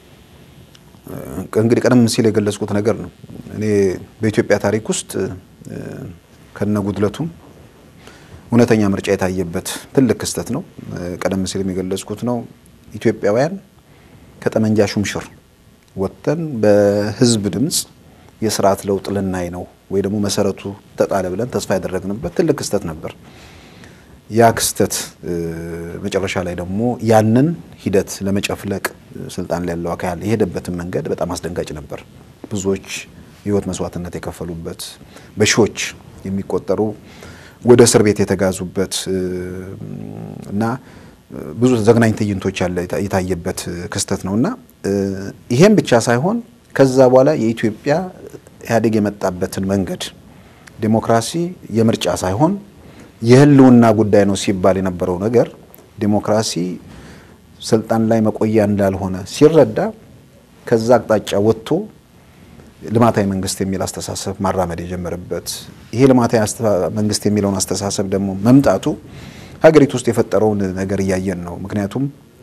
እንግዲህ ቀደም ሲል የገለጽኩት ነገር ነው። እኔ በኢትዮጵያ ታሪክ ውስጥ ከነጉድለቱም እውነተኛ ምርጫ የታየበት ትልቅ ክስተት ነው። ቀደም ሲል የሚገለጽኩት ነው። ኢትዮጵያውያን ከጠመንጃ ሹምሽር ወጥተን በህዝብ ድምጽ የሥርዓት ለውጥ ልናይ ነው ወይ ደግሞ መሰረቱ ተጣለ ብለን ተስፋ ያደረግንበት ትልቅ ክስተት ነበር። ያ ክስተት መጨረሻ ላይ ደግሞ ያንን ሂደት ለመጨፍለቅ ስልጣን ላይ ያለው አካል የሄደበትን መንገድ በጣም አስደንጋጭ ነበር። ብዙዎች ህይወት መስዋዕትነት የከፈሉበት፣ በሺዎች የሚቆጠሩ ወደ እስር ቤት የተጋዙበት እና ብዙ ዘግናኝ ትዕይንቶች የታየበት ክስተት ነውና ይሄም ብቻ ሳይሆን ከዛ በኋላ የኢትዮጵያ ኢህአዴግ የመጣበትን መንገድ ዲሞክራሲ የምርጫ ሳይሆን የህልውና ጉዳይ ነው ሲባል የነበረው ነገር ዲሞክራሲ ስልጣን ላይ መቆያ እንዳልሆነ ሲረዳ ከዛ አቅጣጫ ወጥቶ ልማታዊ መንግስት የሚል አስተሳሰብ ማራመድ የጀመረበት ይሄ ልማታዊ መንግስት የሚለውን አስተሳሰብ ደግሞ መምጣቱ ሀገሪቱ ውስጥ የፈጠረውን ነገር ያያየን ነው። ምክንያቱም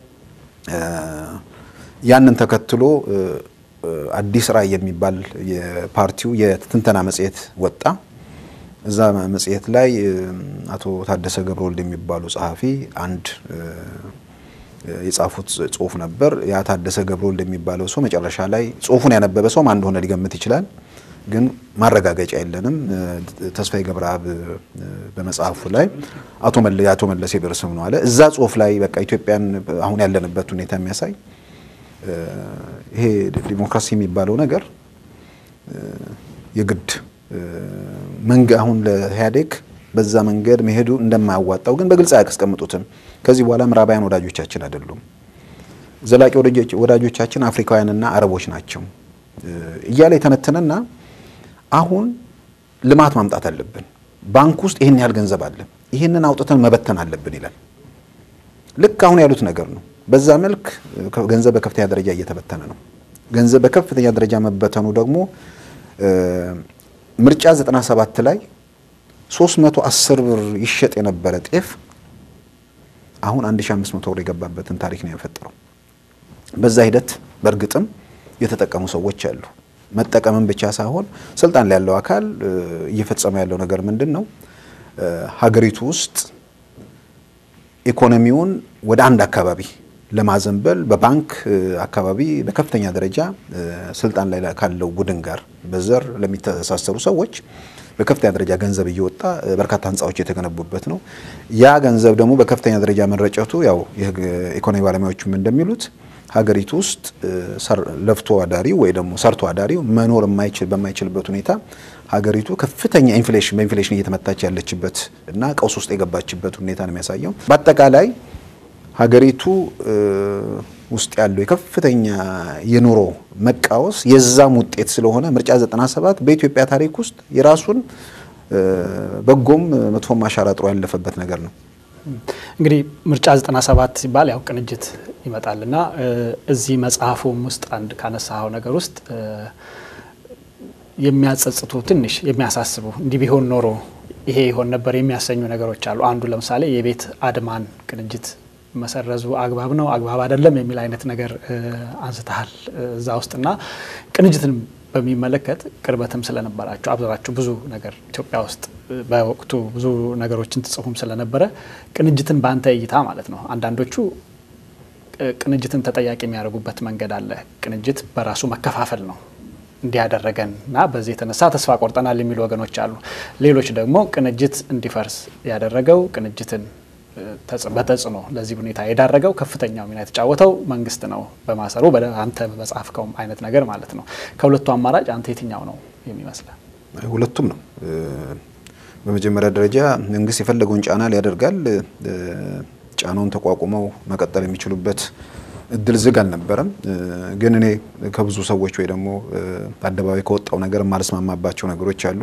ያንን ተከትሎ አዲስ ራዕይ የሚባል የፓርቲው የትንተና መጽሔት ወጣ። እዛ መጽሔት ላይ አቶ ታደሰ ገብረወልድ የሚባሉ ጸሐፊ አንድ የጻፉት ጽሁፍ ነበር። ያ ታደሰ ገብረወልድ የሚባለው ሰው መጨረሻ ላይ ጽሁፉን ያነበበ ሰው ማን እንደሆነ ሊገምት ይችላል፣ ግን ማረጋገጫ የለንም። ተስፋዬ ገብረአብ በመጽሐፉ ላይ አቶ መለስ የብር ስም ነው አለ። እዛ ጽሁፍ ላይ በቃ ኢትዮጵያን አሁን ያለንበት ሁኔታ የሚያሳይ ይሄ ዲሞክራሲ የሚባለው ነገር የግድ አሁን ለኢህአዴግ በዛ መንገድ መሄዱ እንደማያዋጣው ግን በግልጽ አያስቀምጡትም። ከዚህ በኋላ ምዕራባውያን ወዳጆቻችን አይደሉም፣ ዘላቂ ወዳጆቻችን አፍሪካውያንና አረቦች ናቸው እያለ የተነተነና አሁን ልማት ማምጣት አለብን፣ ባንክ ውስጥ ይሄን ያህል ገንዘብ አለ፣ ይሄንን አውጥተን መበተን አለብን ይላል። ልክ አሁን ያሉት ነገር ነው። በዛ መልክ ገንዘብ በከፍተኛ ደረጃ እየተበተነ ነው። ገንዘብ በከፍተኛ ደረጃ መበተኑ ደግሞ ምርጫ 97 ላይ 310 ብር ይሸጥ የነበረ ጤፍ አሁን 1500 ብር የገባበትን ታሪክ ነው የፈጠረው። በዛ ሂደት በእርግጥም የተጠቀሙ ሰዎች አሉ። መጠቀምን ብቻ ሳይሆን ስልጣን ላይ ያለው አካል እየፈጸመ ያለው ነገር ምንድነው? ሀገሪቱ ውስጥ ኢኮኖሚውን ወደ አንድ አካባቢ ለማዘንበል በባንክ አካባቢ በከፍተኛ ደረጃ ስልጣን ላይ ካለው ቡድን ጋር በዘር ለሚተሳሰሩ ሰዎች በከፍተኛ ደረጃ ገንዘብ እየወጣ በርካታ ህንጻዎች የተገነቡበት ነው። ያ ገንዘብ ደግሞ በከፍተኛ ደረጃ መረጨቱ ያው የኢኮኖሚ ባለሙያዎችም እንደሚሉት ሀገሪቱ ውስጥ ለፍቶ አዳሪው ወይ ደግሞ ሰርቶ አዳሪው መኖር በማይችልበት ሁኔታ ሀገሪቱ ከፍተኛ በኢንፍሌሽን እየተመታች ያለችበት እና ቀውስ ውስጥ የገባችበት ሁኔታ ነው የሚያሳየው። በአጠቃላይ ሀገሪቱ ውስጥ ያለው የከፍተኛ የኑሮ መቃወስ የዛም ውጤት ስለሆነ ምርጫ 97 በኢትዮጵያ ታሪክ ውስጥ የራሱን በጎም መጥፎም አሻራ ጥሎ ያለፈበት ነገር ነው። እንግዲህ ምርጫ 97 ሲባል ያው ቅንጅት ይመጣልና እዚህ መጽሐፉም ውስጥ አንድ ካነሳው ነገር ውስጥ የሚያጸጽቱ ትንሽ የሚያሳስቡ እንዲህ ቢሆን ኖሮ ይሄ ይሆን ነበር የሚያሰኙ ነገሮች አሉ። አንዱ ለምሳሌ የቤት አድማን ቅንጅት መሰረዙ አግባብ ነው አግባብ አይደለም የሚል አይነት ነገር አንስተሃል እዛ ውስጥና ቅንጅትን በሚመለከት ቅርበትም ስለነበራችሁ አብዛኛው ብዙ ነገር ኢትዮጵያ ውስጥ በወቅቱ ብዙ ነገሮችን ተጽፎም ስለነበረ ቅንጅትን ባንተ እይታ ማለት ነው አንዳንዶቹ ቅንጅትን ተጠያቂ የሚያደርጉበት መንገድ አለ። ቅንጅት በራሱ መከፋፈል ነው እንዲያደረገና በዚህ የተነሳ ተስፋ ቆርጠናል የሚሉ ወገኖች አሉ። ሌሎች ደግሞ ቅንጅት እንዲፈርስ ያደረገው ቅንጅትን በተጽዕኖ ለዚህ ሁኔታ የዳረገው ከፍተኛው ሚና የተጫወተው መንግስት ነው በማሰሩ አንተ በመጻፍከው አይነት ነገር ማለት ነው። ከሁለቱ አማራጭ አንተ የትኛው ነው የሚመስለው? ሁለቱም ነው። በመጀመሪያ ደረጃ መንግስት የፈለገውን ጫና ሊያደርጋል። ጫናውን ተቋቁመው መቀጠል የሚችሉበት እድል ዝግ አልነበረም። ግን እኔ ከብዙ ሰዎች ወይ ደግሞ አደባባይ ከወጣው ነገር ማልስማማባቸው ነገሮች አሉ።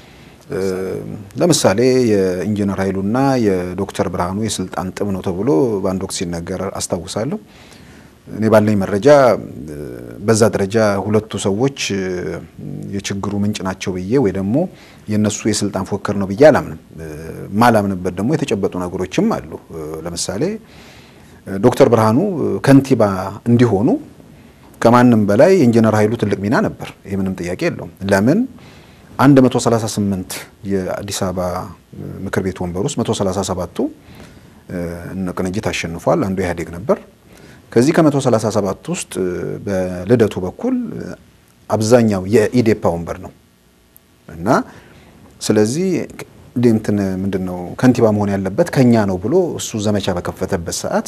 ለምሳሌ የኢንጂነር ኃይሉና የዶክተር ብርሃኑ የስልጣን ጥም ነው ተብሎ በአንድ ወቅት ሲነገር አስታውሳለሁ። እኔ ባለኝ መረጃ በዛ ደረጃ ሁለቱ ሰዎች የችግሩ ምንጭ ናቸው ብዬ ወይ ደግሞ የነሱ የስልጣን ፉክክር ነው ብዬ አላምንም። ማላምንበት ደግሞ የተጨበጡ ነገሮችም አሉ። ለምሳሌ ዶክተር ብርሃኑ ከንቲባ እንዲሆኑ ከማንም በላይ ኢንጂነር ኃይሉ ትልቅ ሚና ነበር። ይሄ ምንም ጥያቄ የለውም። ለምን 138 የአዲስ አበባ ምክር ቤት ወንበር ውስጥ 137ቱ ቅንጅት አሸንፏል። አንዱ ኢህአዴግ ነበር። ከዚህ ከ137 ውስጥ በልደቱ በኩል አብዛኛው የኢዴፓ ወንበር ነው እና ስለዚህ እንትን ምንድነው ከንቲባ መሆን ያለበት ከኛ ነው ብሎ እሱ ዘመቻ በከፈተበት ሰዓት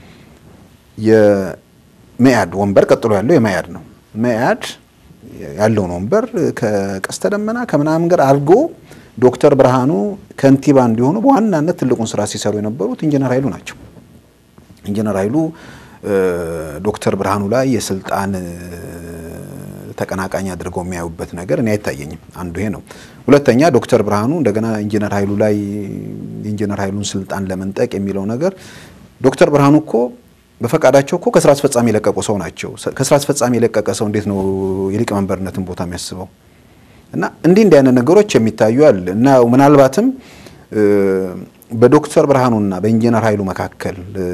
የመያድ ወንበር ቀጥሎ ያለው የመያድ ነው። መያድ ያለው ወንበር ከቀስተ ደመና ከምናምን ጋር አድርጎ ዶክተር ብርሃኑ ከንቲባ እንዲሆኑ በዋናነት ትልቁን ስራ ሲሰሩ የነበሩት ኢንጂነር ኃይሉ ናቸው። ኢንጂነር ኃይሉ ዶክተር ብርሃኑ ላይ የስልጣን ተቀናቃኝ አድርገው የሚያዩበት ነገር እኔ አይታየኝም። አንዱ ይሄ ነው። ሁለተኛ ዶክተር ብርሃኑ እንደገና ኢንጂነር ኃይሉ ላይ ኢንጂነር ኃይሉን ስልጣን ለመንጠቅ የሚለው ነገር ዶክተር ብርሃኑ እኮ በፈቃዳቸው እኮ ከስራ አስፈጻሚ የለቀቁ ሰው ናቸው። ከስራ አስፈጻሚ የለቀቀ ሰው እንዴት ነው የሊቀመንበርነትን ቦታ የሚያስበው? እና እንዲህ አይነት ነገሮች የሚታዩ አለ እና ምናልባትም በዶክተር ብርሃኑና በኢንጂነር ኃይሉ መካከል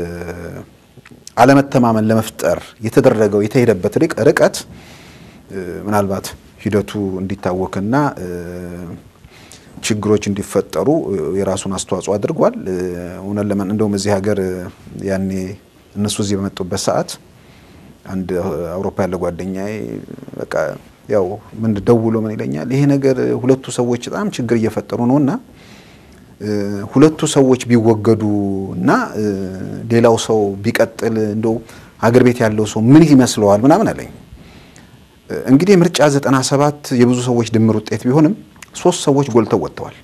አለመተማመን ለመፍጠር የተደረገው የተሄደበት ርቀት ምናልባት ሂደቱ እንዲታወክና ችግሮች እንዲፈጠሩ የራሱን አስተዋጽኦ አድርጓል። እንደውም እዚህ ሀገር ያኔ እነሱ እዚህ በመጡበት ሰዓት አንድ አውሮፓ ያለ ጓደኛዬ በቃ ያው ምን ደውሎ ምን ይለኛል፣ ይሄ ነገር ሁለቱ ሰዎች በጣም ችግር እየፈጠሩ ነውና ሁለቱ ሰዎች ቢወገዱና ሌላው ሰው ቢቀጥል እንደው ሀገር ቤት ያለው ሰው ምን ይመስለዋል ምናምን አለኝ። እንግዲህ ምርጫ 97 የብዙ ሰዎች ድምር ውጤት ቢሆንም 3 ሰዎች ጎልተው ወጥተዋል።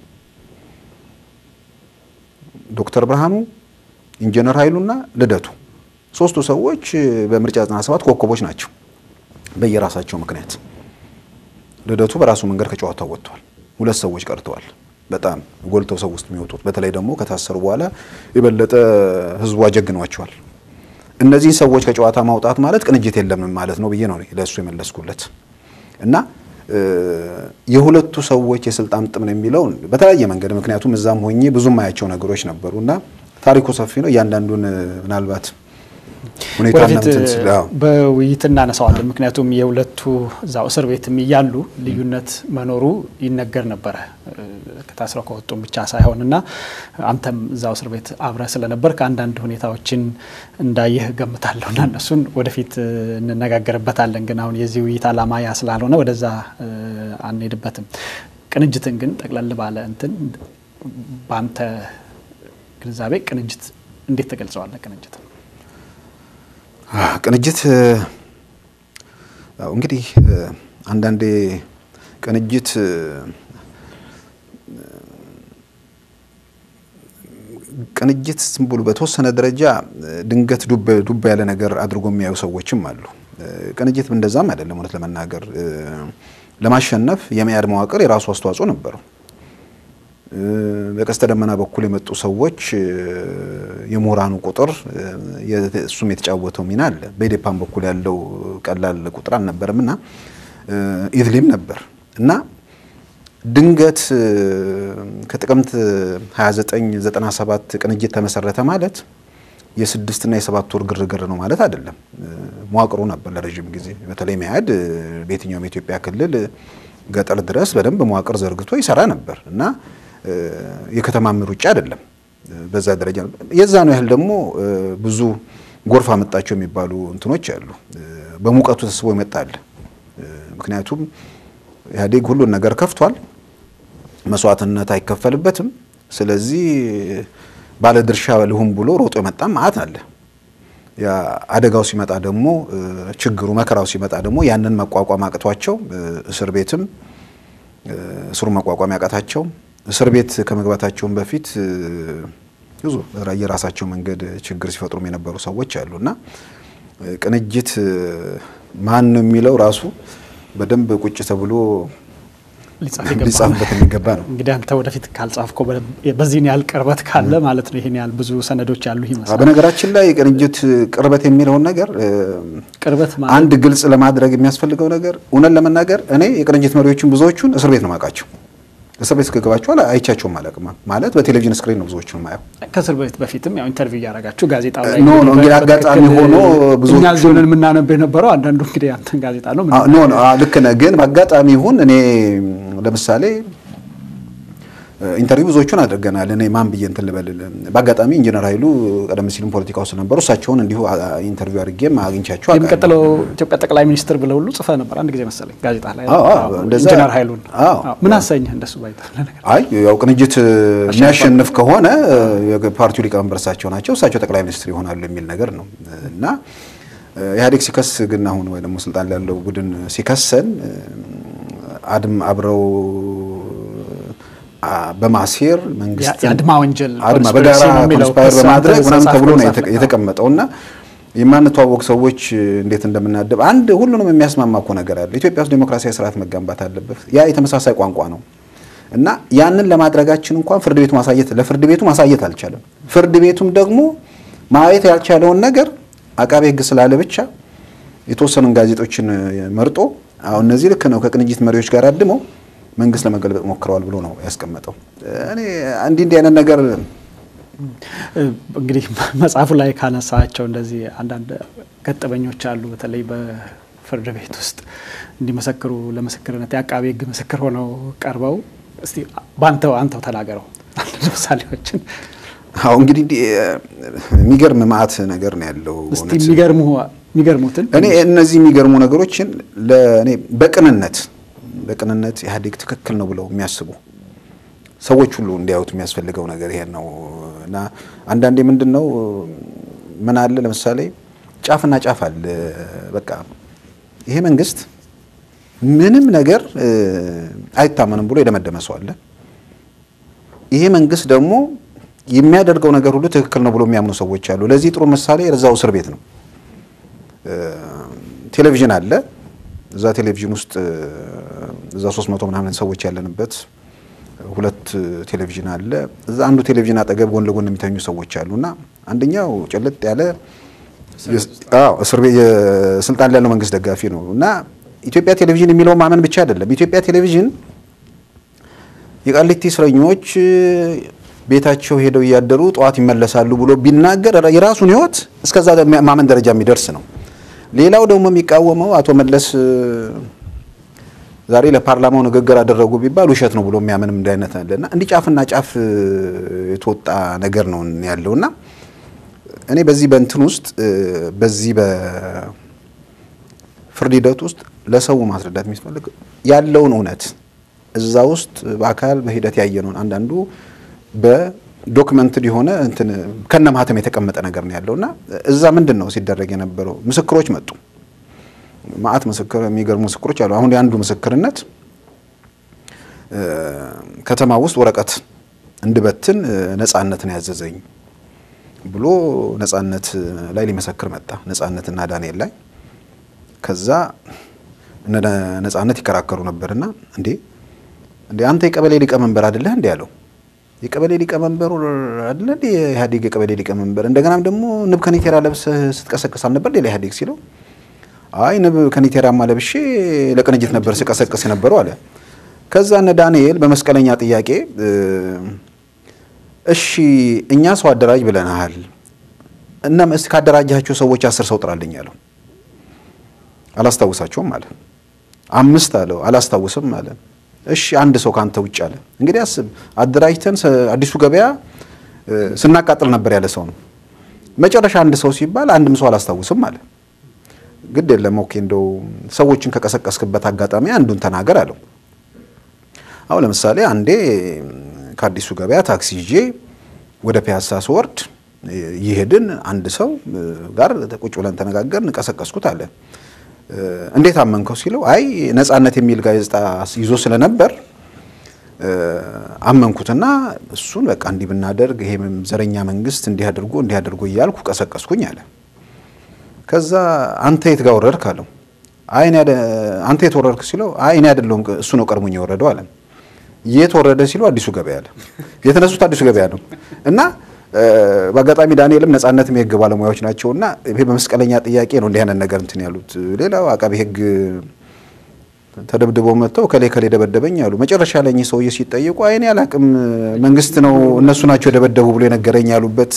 ዶክተር ብርሃኑ፣ ኢንጂነር ኃይሉና ልደቱ ሶስቱ ሰዎች በምርጫ 97 ኮከቦች ናቸው በየራሳቸው ምክንያት። ልደቱ በራሱ መንገድ ከጨዋታው ወጥቷል። 2 ሰዎች ቀርተዋል በጣም ጎልተው ሰው ውስጥ የሚወጡት በተለይ ደግሞ ከታሰሩ በኋላ የበለጠ ህዝቡ አጀግኗቸዋል። እነዚህ ሰዎች ከጨዋታ ማውጣት ማለት ቅንጅት የለም ማለት ነው ብዬ ነው ለሱ የመለስኩለት እና የሁለቱ ሰዎች የስልጣን ጥም ነው የሚለው በተለያየ መንገድ ምክንያቱም እዛም ሆኜ ብዙም ማያቸው ነገሮች ነበሩና ታሪኩ ሰፊ ነው። ያንዳንዱን ምናልባት ወደፊት በውይይት እናነሳዋለን። ምክንያቱም የሁለቱ እዛው እስር ቤትም ይያሉ ልዩነት መኖሩ ይነገር ነበር ከታስረው ከወጡም ብቻ ሳይሆንና አንተም እዛው እስር ቤት አብረ ስለነበር ከአንዳንድ ሁኔታዎችን እንዳየህ ገምታለሁና እነሱን ወደፊት እንነጋገርበታለን። ግን አሁን የዚህ ውይይት ዓላማ ያ ስላልሆነ ወደዛ አንሄድበትም። ቅንጅትን ግን ጠቅለል ባለ እንትን ባንተ ግንዛቤ ቅንጅት እንዴት ተገልጸዋል? ቅንጅት እንግዲህ አንዳንዴ ቅንጅት ዝም ብሎ በተወሰነ ደረጃ ድንገት ዱብ ያለ ነገር አድርጎ የሚያዩ ሰዎችም አሉ። ቅንጅት እንደዛም አይደለም። እውነት ለመናገር ለማሸነፍ የመያድ መዋቅር የራሱ አስተዋጽኦ ነበረው። በቀስተ ደመና በኩል የመጡ ሰዎች የሞራኑ ቁጥር እሱም የተጫወተው ሚና አለ። በኢዴፓም በኩል ያለው ቀላል ቁጥር አልነበረምና ኢድሊም ነበር እና ድንገት ከጥቅምት 29 97 ቅንጅት ተመሰረተ ማለት የ6 እና የ7 ወር ግርግር ነው ማለት አይደለም። መዋቅሩ ነበር ለረጅም ጊዜ በተለይ መያድ በየትኛውም የኢትዮጵያ ክልል ገጠር ድረስ በደንብ መዋቅር ዘርግቶ ይሰራ ነበር እና የከተማ ምሩጫ አይደለም በዛ ደረጃ የዛ ነው ያህል ደግሞ ብዙ ጎርፍ አመጣቸው የሚባሉ እንትኖች አሉ። በሙቀቱ ተስቦ ይመጣል። ምክንያቱም ኢህአዴግ ሁሉን ነገር ከፍቷል። መስዋዕትነት አይከፈልበትም። ስለዚህ ባለ ድርሻ ልሁን ብሎ ሮጦ የመጣም ማአት አለ። ያ አደጋው ሲመጣ ደግሞ ችግሩ መከራው ሲመጣ ደግሞ ያንን መቋቋም አቅቷቸው እስር ቤትም እስሩ መቋቋም ያቃታቸው እስር ቤት ከመግባታቸውም በፊት ብዙ የራሳቸው መንገድ ችግር ሲፈጥሩም የነበሩ ሰዎች አሉና ቅንጅት ማን ነው የሚለው ራሱ በደንብ ቁጭ ተብሎ ሊጻፍበት የሚገባ ነው። እንግዲህ አንተ ወደፊት ካልጻፍኮ በዚህን ያህል ቅርበት ካለ ማለት ነው ይሄን ያህል ብዙ ሰነዶች ያሉ ይመስላል። በነገራችን ላይ ቅንጅት ቅርበት የሚለው ነገር ቅርበት ማለት አንድ ግልጽ ለማድረግ የሚያስፈልገው ነገር እውነት ለመናገር እኔ የቅንጅት መሪዎችን ብዙዎቹን እስር ቤት ነው ማቃቸው። እስር ቤት ከገባቸው አይቻቸውም አላውቅም ማለት በቴሌቪዥን ስክሪን ነው ብዙዎቹን ማየው ከእስር ቤት በፊትም ያው ኢንተርቪው ያደረጋችሁ ጋዜጣው ላይ ነው እንግዲህ አጋጣሚ ሆኖ ብዙዎች እኛ ዞንን የምናነበው የነበረው አንዳንዱ እንግዲህ አንተን ጋዜጣ ነው ኖ ልክ ነህ ግን በአጋጣሚ ይሁን እኔ ለምሳሌ ኢንተርቪው ብዙዎቹን አድርገናል እኔ ማን ብዬ እንትን ልበልል በአጋጣሚ ኢንጂነር ኃይሉ ቀደም ሲልም ፖለቲካው ስለነበሩ እሳቸውን እንዲሁ ኢንተርቪው አድርጌም አግኝቻቸው አውቃለሁ የሚቀጥለው ኢትዮጵያ ጠቅላይ ሚኒስትር ብለው ሁሉ ጽፈ ነበር አንድ ጊዜ መሰለኝ ጋዜጣ ላይ እንደዛ ኢንጂነር ኃይሉን ምን አሰኘህ እንደሱ ባይታለ ነገር አይ ያው ቅንጅት የሚያሸንፍ ከሆነ የፓርቲው ሊቀመንበር እሳቸው ናቸው እሳቸው ጠቅላይ ሚኒስትር ይሆናሉ የሚል ነገር ነው እና ኢህአዴግ ሲከስ ግን አሁን ወይ ደግሞ ስልጣን ላይ ያለው ቡድን ሲከሰን አብረው በማሴር መንግስት አድማ ወንጀል በጋራ ኮንስፓየር በማድረግ ምናምን ተብሎ ነው የተቀመጠውና የማንተዋወቅ ሰዎች እንዴት እንደምናደብ አንድ ሁሉንም የሚያስማማ እኮ ነገር አለ ኢትዮጵያ ውስጥ ዲሞክራሲያዊ ስርዓት መገንባት አለበት ያ የተመሳሳይ ቋንቋ ነው እና ያንን ለማድረጋችን እንኳን ለፍርድ ቤቱ ማሳየት አልቻለም ፍርድ ቤቱም ደግሞ ማየት ያልቻለውን ነገር አቃቤ ሕግ ስላለ ብቻ የተወሰኑ ጋዜጦችን መርጦ አሁን እነዚህ ልክ ነው ከቅንጅት መሪዎች ጋር አድመው መንግስት ለመገልበጥ ሞክረዋል ብሎ ነው ያስቀመጠው እኔ እንዲህ አይነት ነገር እንግዲህ መጽሐፉ ላይ ካነሳቸው እንደዚህ አንዳንድ ገጠመኞች አሉ በተለይ በፍርድ ቤት ውስጥ እንዲመሰክሩ ለምስክርነት የአቃቤ ሕግ ምስክር ሆነው ቀርበው እስቲ አንተው ተናገረው አንድ ምሳሌዎችን አው እንግዲህ የሚገርም ማአት ነገር ነው ያለው እስቲ የሚገርሙትን እኔ እነዚህ የሚገርሙ ነገሮችን ለኔ በቅንነት ኢህአዴግ ትክክል ነው ብለው የሚያስቡ ሰዎች ሁሉ እንዲያዩት የሚያስፈልገው ነገር ይሄ ነው እና አንዳንዴ ምንድነው ምን አለ ለምሳሌ ጫፍና ጫፍ አለ በቃ ይሄ መንግስት ምንም ነገር አይታመንም ብሎ የደመደመ ሰው አለ ይሄ መንግስት ደግሞ የሚያደርገው ነገር ሁሉ ትክክል ነው ብሎ የሚያምኑ ሰዎች አሉ ለዚህ ጥሩ ምሳሌ እዛው እስር ቤት ነው ቴሌቪዥን አለ እዛ ቴሌቪዥን ውስጥ እዛ 300 ምናምን ሰዎች ያለንበት ሁለት ቴሌቪዥን አለ እዛ አንዱ ቴሌቪዥን አጠገብ ጎን ለጎን የሚተኙ ሰዎች አሉና አንደኛው ጨለጥ ያለ እስር ቤት ስልጣን ላይ ያለው መንግስት ደጋፊ ነውና ኢትዮጵያ ቴሌቪዥን የሚለው ማመን ብቻ አይደለም ኢትዮጵያ ቴሌቪዥን የቃሊቲ እስረኞች ቤታቸው ሄደው ያደሩ ጧት ይመለሳሉ ብሎ ቢናገር የራሱን ህይወት እስከዛ ማመን ደረጃ የሚደርስ ነው ሌላው ደግሞ የሚቃወመው አቶ መለስ ዛሬ ለፓርላማው ንግግር አደረጉ ቢባል ውሸት ነው ብሎ የሚያምንም እንዳይነት አለና እንዲ ጫፍና ጫፍ የተወጣ ነገር ነው ያለውና እኔ በዚህ በእንትን ውስጥ በዚህ በፍርድ ሂደት ውስጥ ለሰው ማስረዳት የሚፈልግ ያለውን እውነት እዛ ውስጥ በአካል በሂደት ያየነውን አንዳንዱ በዶክመንትድ የሆነ እንትን ከነማህተም የተቀመጠ ነገር ነው ያለውና እዛ ምንድነው ሲደረግ የነበረው ምስክሮች መጡ ማአት ምስክር የሚገርሙ ምስክሮች አሉ አሁን ያንዱ ምስክርነት ከተማ ውስጥ ወረቀት እንድበትን ነጻነትን ያዘዘኝ ብሎ ነጻነት ላይ ሊመሰክር መጣ ነጻነትና ዳንኤል ላይ ከዛ ነጻነት ይከራከሩ ነበርና እንዴ አንተ የቀበሌ ሊቀመንበር አይደለህ እንዴ ያለው የቀበሌ ሊቀመንበር አይደለ እንዴ ኢህአዴግ የቀበሌ ሊቀመንበር እንደገናም ደግሞ ንብ ከኒቴራ ለብሰ ስትቀሰቅስ አልነበር ሌላ ኢህአዴግ ሲለው አይ ንብ ከኒቴራማ ለብሼ ለቅንጅት ነበር ስቀሰቅስ የነበረው አለ ከዛ እነ ዳንኤል በመስቀለኛ ጥያቄ እሺ እኛ ሰው አደራጅ ብለናል እና እስቲ ካደራጃቸው ሰዎች 10 ሰው ጥራልኝ አለው አላስታውሳቸውም አለ 5 አለው አላስታውስም አለ እሺ አንድ ሰው ካንተ ውጭ አለ እንግዲህ አስብ አደራጅተን አዲሱ ገበያ ስናቃጥል ነበር ያለ ሰው ነው መጨረሻ አንድ ሰው ሲባል አንድም ሰው አላስታውስም አለ ግድ የለም ኦኬ እንደው ሰዎችን ከቀሰቀስክበት አጋጣሚ አንዱን ተናገር አለው አው ለምሳሌ አንዴ ከአዲሱ ገበያ ታክሲ ይዤ ወደ ፒያሳ ስወርድ ይሄድን አንድ ሰው ጋር ቁጭ ብለን ተነጋገርን ቀሰቀስኩት አለ እንዴት አመንከው ሲለው አይ ነጻነት የሚል ጋዜጣ ይዞ ስለነበር አመንኩትና እሱን በቃ እንዲ ብናደርግ ይሄ ዘረኛ መንግስት እንዲ አድርጎ ይያልኩ ቀሰቀስኩኝ አለ ከዛ አንተ የት ጋር ወረድክ አለው አይ አንተ የት ወረድክ ሲለው አይ እኔ አይደለም እሱ ነው ቀርሞኝ ወረደው አለ የት ወረደ ሲለው አዲሱ ገበያ አለ የተነሱት አዲሱ ገበያ ነው እና በአጋጣሚ ዳንኤልም ነጻነትም የህግ ባለሙያዎች ናቸውና ይሄ በመስቀለኛ ጥያቄ ነው እንዲህ አይነት ነገር እንትን ያሉት ሌላው አቃቤ ህግ ተደብድበው መተው ከሌ ደበደበኝ ያሉ መጨረሻ ላይ ሰውዬ ሲጠየቁ አይኔ አላቅም መንግስት ነው እነሱ ናቸው ደበደቡ ብሎ የነገረኝ ያሉበት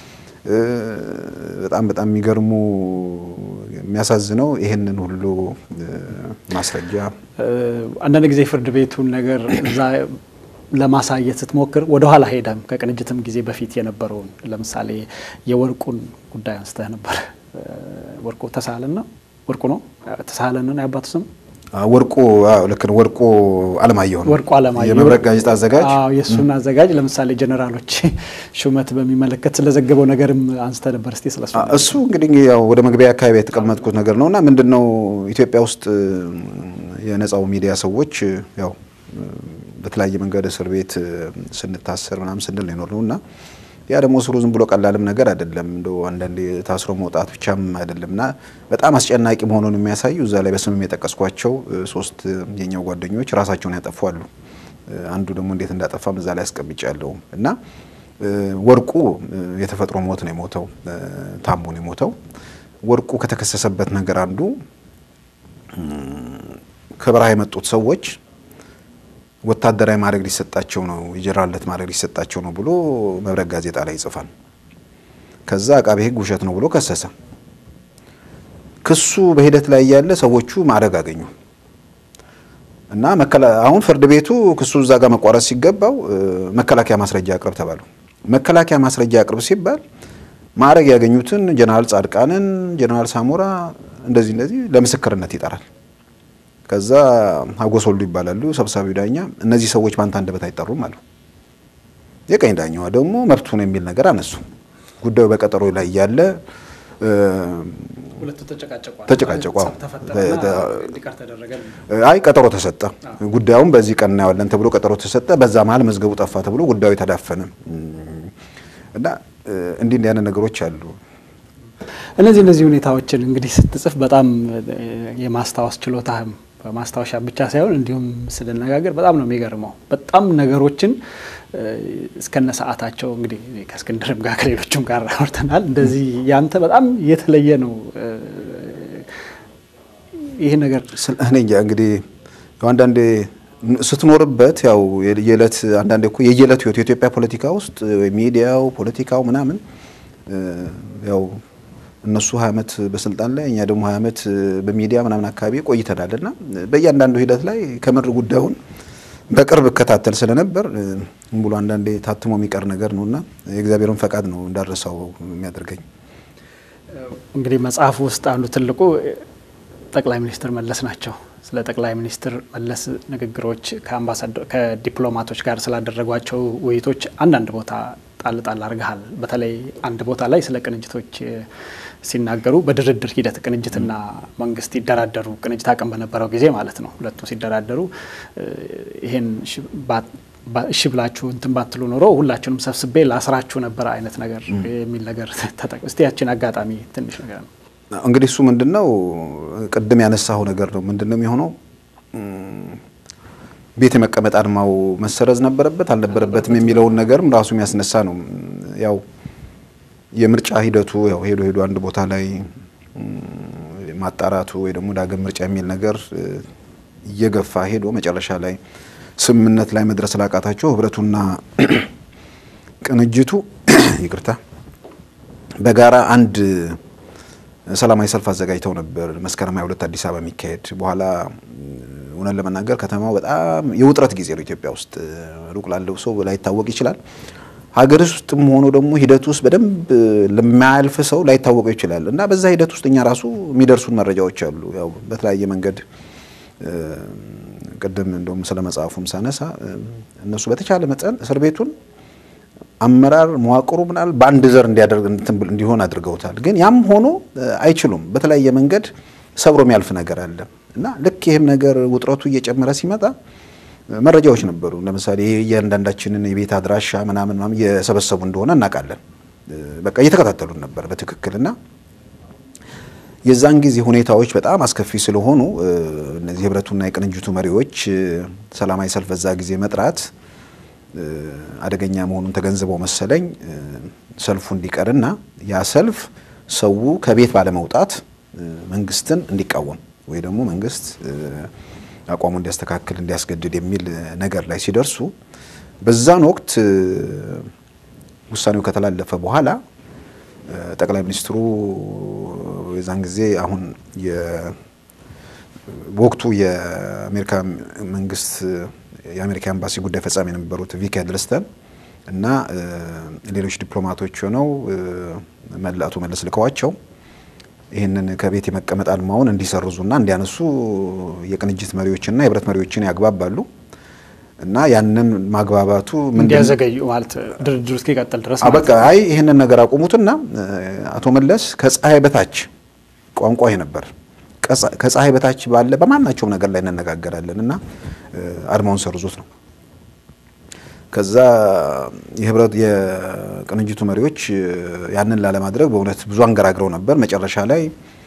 በጣም የሚገርሙ የሚያሳዝነው ይሄንን ሁሉ ማስረጃ አንዳንድ ጊዜ ፍርድ ቤቱን ነገር እዛ ለማሳየት ስትሞክር ወደ ኋላ ሄደም ከቅንጅትም ጊዜ በፊት የነበረውን ለምሳሌ የወርቁን ጉዳይ አንስተህ ነበር ወርቁ ተሳለን ነው ወርቁ ነው ተሳለን ነው ያባቱ ስም ወርቁ ልክ ነው ወርቁ አለማየሁ ነው ወርቁ አለማየሁ የመብረቅ ጋዜጣ አዘጋጅ የሱና አዘጋጅ ለምሳሌ ጀነራሎች ሹመት በሚመለከት ስለዘገበው ነገርም አንስተህ ነበር እስቲ ስለሱ እሱ እንግዲህ ያው ወደ መግቢያ አካባቢ የተቀመጥኩት ነገር ነውና ምንድነው ኢትዮጵያ ውስጥ የነጻው ሚዲያ ሰዎች ያው በተለያየ መንገድ እስር ቤት ስንታሰር ምናምን ስንል ነውና ያ ደግሞ ስሩ ዝም ብሎ ቀላልም ነገር አይደለም እንደው አንዳንዴ ታስሮ መውጣት ብቻም አይደለምና በጣም አስጨናቂ መሆኑን የሚያሳዩ እዛ ላይ በስምም የጠቀስኳቸው 3 የኛው ጓደኞች ራሳቸውን ያጠፋሉ አንዱ ደግሞ እንዴት እንዳጠፋም እዛ ላይ አስቀምጫለሁ እና ወርቁ የተፈጥሮ ሞት ነው የሞተው ታሞ ነው የሞተው ወርቁ ከተከሰሰበት ነገር አንዱ ከበረሃ የመጡት ሰዎች ወታደራዊ ማድረግ ሊሰጣቸው ነው የጀነራልነት ማድረግ ሊሰጣቸው ነው ብሎ መብረቅ ጋዜጣ ላይ ይጽፋል ከዛ አቃቤ ሕግ ውሸት ነው ብሎ ከሰሰ ክሱ በሂደት ላይ ያለ ሰዎቹ ማድረግ አገኙ እና አሁን ፍርድ ቤቱ ክሱ እዛ ጋር መቋረጥ ሲገባው መከላከያ ማስረጃ አቅርብ ተባሉ መከላከያ ማስረጃ አቅርብ ሲባል ማድረግ ያገኙትን ጀነራል ጻድቃንን ጀነራል ሳሞራ እንደዚህ ለምስክርነት ይጠራል ከዛ አጎሶሉ ይባላሉ ሰብሳቢው ዳኛ እነዚህ ሰዎች ባንተ አንደበት አይጠሩም አሉ የቀኝ ዳኛዋ ደግሞ መብቱ ነው የሚል ነገር አነሱ ጉዳዩ በቀጠሮ ላይ ያለ ሁለቱ ተጨቃጨቁ አይ ቀጠሮ ተሰጠ ጉዳዩን በዚህ ቀን ነው ያለን ተብሎ ቀጠሮ ተሰጠ በዛ መሃል መዝገቡ ጠፋ ተብሎ ጉዳዩ ተዳፈነ እና እንዲህ ያነ ነገሮች አሉ እነዚህ ሁኔታዎችን እንግዲህ ስትጽፍ በጣም የማስታወስ ችሎታህም በማስታወሻ ብቻ ሳይሆን እንዲሁም ስለነጋገር በጣም ነው የሚገርመው በጣም ነገሮችን እስከነ ሰዓታቸው እንግዲህ ከእስክንድርም ጋር ከሌሎችም ጋር አወርተናል እንደዚህ ያንተ በጣም የተለየ ነው ይሄ ነገር እኔ እንግዲህ አንዳንዴ ስትኖርበት ያው የየለት አንዳንዴ እኮ የየለት ህይወት የኢትዮጵያ ፖለቲካ ውስጥ ሚዲያው ፖለቲካው ምናምን ያው እነሱ 20 ዓመት በስልጣን ላይ እኛ ደግሞ 20 ዓመት በሚዲያ ምናምን አካባቢ ቆይተናልና በእያንዳንዱ ሂደት ላይ ከመር ጉዳዩን በቅርብ ከታተል ስለነበር ሙሉ አንዳንዴ ታትሞ የሚቀር ነገር ነውና የእግዚአብሔርን ፈቃድ ነው እንዳረሳው የሚያደርገኝ እንግዲህ መጽሐፍ ውስጥ አንዱ ትልቁ ጠቅላይ ሚኒስትር መለስ ናቸው ስለ ጠቅላይ ሚኒስትር መለስ ንግግሮች ከአምባሳደር ከዲፕሎማቶች ጋር ስላደረጓቸው ውይይቶች አንዳንድ ቦታ ጣል አርጋል በተለይ አንድ ቦታ ላይ ስለ ቅንጅቶች ሲናገሩ በድርድር ሂደት ቅንጅትና መንግስት ይደራደሩ ቅንጅት አቀም በነበረው ጊዜ ማለት ነው ሁለቱ ሲደራደሩ ይሄን እሺ ብላችሁ እንትን ባትሉ ኖሮ ሁላችንም ሰብስቤ ላስራችሁ ነበር አይነት ነገር የሚል ነገር እስቲ ያችን አጋጣሚ ትንሽ ነገር ነው እንግዲህ እሱ ምንድነው ቀደም ያነሳው ነገር ነው ምንድነው የሚሆነው ቤት የመቀመጥ አድማው መሰረዝ ነበረበት አልነበረበትም የሚለውን ነገርም ራሱ የሚያስነሳ ነው ያው የምርጫ ሂደቱ ያው ሄዶ አንድ ቦታ ላይ ማጣራቱ ወይ ደግሞ ዳግም ምርጫ የሚል ነገር እየገፋ ሄዶ መጨረሻ ላይ ስምምነት ላይ መድረስ ላቃታቸው ህብረቱና ቅንጅቱ ይቅርታ በጋራ አንድ ሰላማዊ ሰልፍ አዘጋጅተው ነበር መስከረም 22 አዲስ አበባ የሚካሄድ በኋላ ወነን ለመናገር ከተማው በጣም የውጥረት ጊዜ ነው ኢትዮጵያ ውስጥ ሩቅ ላለው ሰው ላይ ታወቅ ይችላል ሀገር ውስጥም ሆኖ ደግሞ ሂደት ውስጥ በደንብ ለማያልፍ ሰው ላይ ታወቅ ይችላል እና በዛ ሂደት ውስጥ እኛ ራሱ የሚደርሱን መረጃዎች አሉ ያው በተለያየ መንገድ ቀደም እንደውም ስለመጻፉም ሳነሳ እነሱ በተቻለ መጠን እስር ቤቱን አመራር መዋቅሩ ምናል ባንድ ዘር እንዲያደርግ እንዲሆን አድርገውታል ግን ያም ሆኖ አይችሉም በተለያየ መንገድ ሰብሮ የሚያልፍ ነገር አለ እና ልክ ይሄም ነገር ውጥረቱ እየጨመረ ሲመጣ መረጃዎች ነበሩ ለምሳሌ የእያንዳንዳችንን የቤት አድራሻ ምናምን የሰበሰቡ እንደሆነ እናቃለን በቃ እየተከታተሉን ነበር በትክክልና የዛን ጊዜ ሁኔታዎች በጣም አስከፊ ስለሆኑ እነዚህ ህብረቱና የቅንጅቱ መሪዎች ሰላማዊ ሰልፍ በዛ ጊዜ መጥራት አደገኛ መሆኑን ተገንዝበው መሰለኝ ሰልፉ እንዲቀርና ያ ሰልፍ ሰው ከቤት ባለ መውጣት መንግስትን እንዲቃወም ወይ ደግሞ መንግስት አቋሙ እንዲያስተካክል እንዲያስገድድ የሚል ነገር ላይ ሲደርሱ በዛን ወቅት ውሳኔው ከተላለፈ በኋላ ጠቅላይ ሚኒስትሩ የዛን ጊዜ አሁን በወቅቱ የአሜሪካ መንግስት የአሜሪካ ኤምባሲ ጉዳይ ፈጻሚ የነበሩት ቪኪ አድልስተን እና ሌሎች ዲፕሎማቶች ሆነው አቶ መለስ ልከዋቸው ይሄንን ከቤት የመቀመጥ አልማውን እንዲሰርዙና እንዲያነሱ የቅንጅት መሪዎችና የህብረት መሪዎችን ያግባባሉ እና ያንን ማግባባቱ ምን እንዲያዘገዩ ማለት ድርድሩ እስኪቀጥል ድረስ ማለት በቃ አይ ይሄንን ነገር አቁሙትና አቶ መለስ ከፀሐይ በታች ቋንቋ ነበር ከፀሐይ በታች ባለ በማናቸውም ነገር ላይ እንነጋገራለንና አድማውን ሰርዙት ነው። ከዛ የህብረት የቅንጅቱ መሪዎች ያንን ላለማድረግ በእውነት ብዙ አንገራግረው ነበር። መጨረሻ ላይ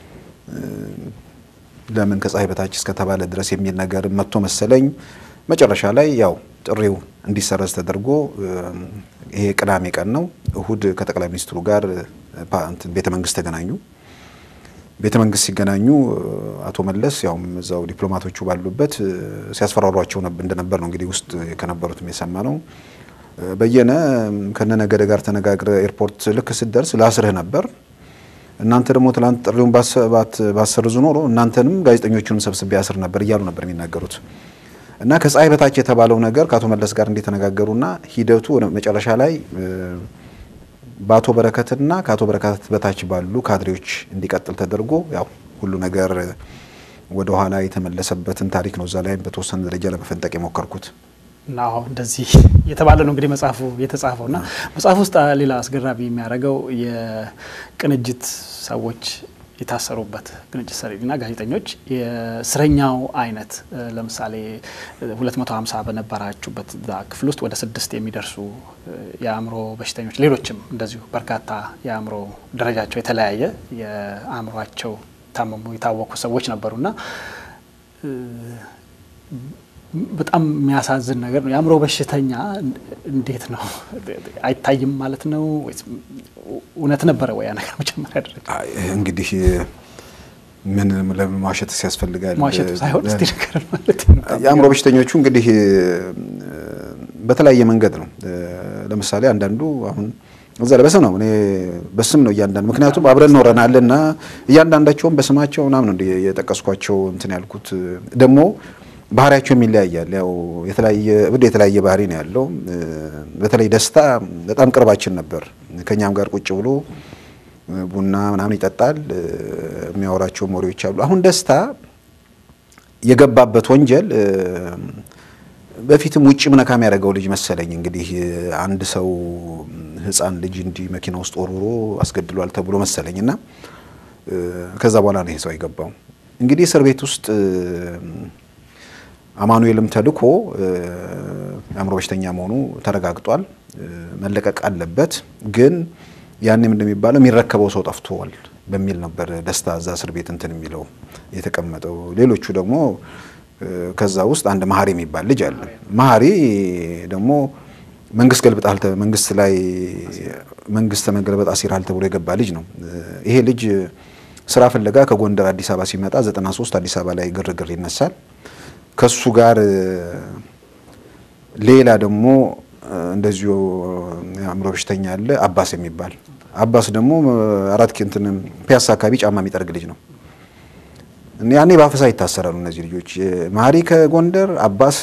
ለምን ከፀሐይ በታች እስከተባለ ድረስ የሚል ነገር መጥቶ መሰለኝ መጨረሻ ላይ ያው ጥሪው እንዲሰረዝ ተደርጎ ይሄ ቅዳሜ ቀን ነው እሁድ ከጠቅላይ ሚኒስትሩ ጋር ቤተ መንግስት ተገናኙ። ቤተ መንግስት ሲገናኙ አቶ መለስ ያው እዛው ዲፕሎማቶቹ ባሉበት ሲያስፈራሯቸው እንደነበር ነው እንግዲህ ውስጥ ከነበሩትም የሰማነው። በየነ ከነነገደ ጋር ተነጋግረ ኤርፖርት ልክ ሲደርስ ላስርህ ነበር እናንተ ደግሞ ትላንት ጥሪውን ባሰርዙ ኖሮ እናንተንም ጋዜጠኞቹንም ሰብስቤ ያስር ነበር እያሉ ነበር የሚናገሩት። እና ከፀሐይ በታች የተባለው ነገር ከአቶ መለስ ጋር እንደተነጋገሩና ሂደቱ መጨረሻ ላይ በአቶ በረከትና ከአቶ በረከት በታች ባሉ ካድሬዎች እንዲቀጥል ተደርጎ ያው ሁሉ ነገር ወደ ኋላ የተመለሰበትን ታሪክ ነው እዛ ላይ በተወሰነ ደረጃ ለመፈንጠቅ የሞከርኩት። ናው እንደዚህ የተባለ ነው እንግዲህ መጽሐፉ የተጻፈውና መጽሐፉ ውስጥ ሌላ አስገራሚ የሚያደርገው የቅንጅት ሰዎች የታሰሩበት ቅንጅት ሰሪና ጋዜጠኞች የስረኛው አይነት ለምሳሌ 250 በነበራችሁበት ክፍል ውስጥ ወደ 6 የሚደርሱ የአእምሮ በሽተኞች ሌሎችም እንደዚሁ በርካታ የአእምሮ ደረጃቸው የተለያየ የአእምሮአቸው ታመሙ የታወቁ ሰዎች ነበሩና በጣም የሚያሳዝን ነገር ነው። የአእምሮ በሽተኛ እንዴት ነው አይታይም ማለት ነው ወይስ እውነት ነበር ወይ ያ ነገር መጀመሪያ ደረጃ? እንግዲህ ምን ለማሸት ሲያስፈልጋል ማሸት ሳይሆን እስቲ ነገር ማለት ነው። የአእምሮ በሽተኞቹ እንግዲህ በተለያየ መንገድ ነው። ለምሳሌ አንዳንዱ አሁን እዛ ለበሰም ነው እኔ በስም ነው እያንዳንዱ ምክንያቱም አብረን ኖረናልና እያንዳንዳቸውም በስማቸው ምናምን ነው የጠቀስኳቸው እንትን ያልኩት ደግሞ ባህሪያቸው የሚለያያል። ያው የተለያየ ባህሪ ነው ያለው። በተለይ ደስታ በጣም ቅርባችን ነበር። ከኛም ጋር ቁጭ ብሎ ቡና ምናምን ይጠጣል የሚያወራቸው ሞሪዎች አሉ። አሁን ደስታ የገባበት ወንጀል በፊትም ውጭ ምነካም ያደረገው ልጅ መሰለኝ እንግዲህ አንድ ሰው ህፃን ልጅ እንዲ መኪና ውስጥ ወርውሮ አስገድሏል ተብሎ መሰለኝና ከዛ በኋላ ነው ይሄ ሰው የገባው። እንግዲህ እስር ቤት ውስጥ አማኑኤልም ተልኮ አእምሮ በሽተኛ መሆኑ ተረጋግጧል። መለቀቅ አለበት ግን ያንንም እንደሚባለው የሚረከበው ሰው ጠፍቷል በሚል ነበር ደስታ እዛ እስር ቤት እንትን የሚለው የተቀመጠው። ሌሎቹ ደግሞ ከዛ ውስጥ አንድ መሐሪ የሚባል ልጅ አለ። መሐሪ ደግሞ መንግስት ገልብጣል መንግስት ላይ መንግስት መገልበጥ አሲራል ተብሎ የገባ ልጅ ነው። ይሄ ልጅ ስራ ፍለጋ ከጎንደር አዲስ አበባ ሲመጣ 93 አዲስ አበባ ላይ ግርግር ይነሳል። ከሱ ጋር ሌላ ደግሞ እንደዚሁ አእምሮ በሽተኛ አለ አባስ የሚባል። አባስ ደግሞ አራት ኪንትን ፒያሳ አካባቢ ጫማ የሚጠርግ ልጅ ነው። ያኔ ባፈሳ ይታሰራሉ እነዚህ ልጆች። መሐሪ ከጎንደር አባስ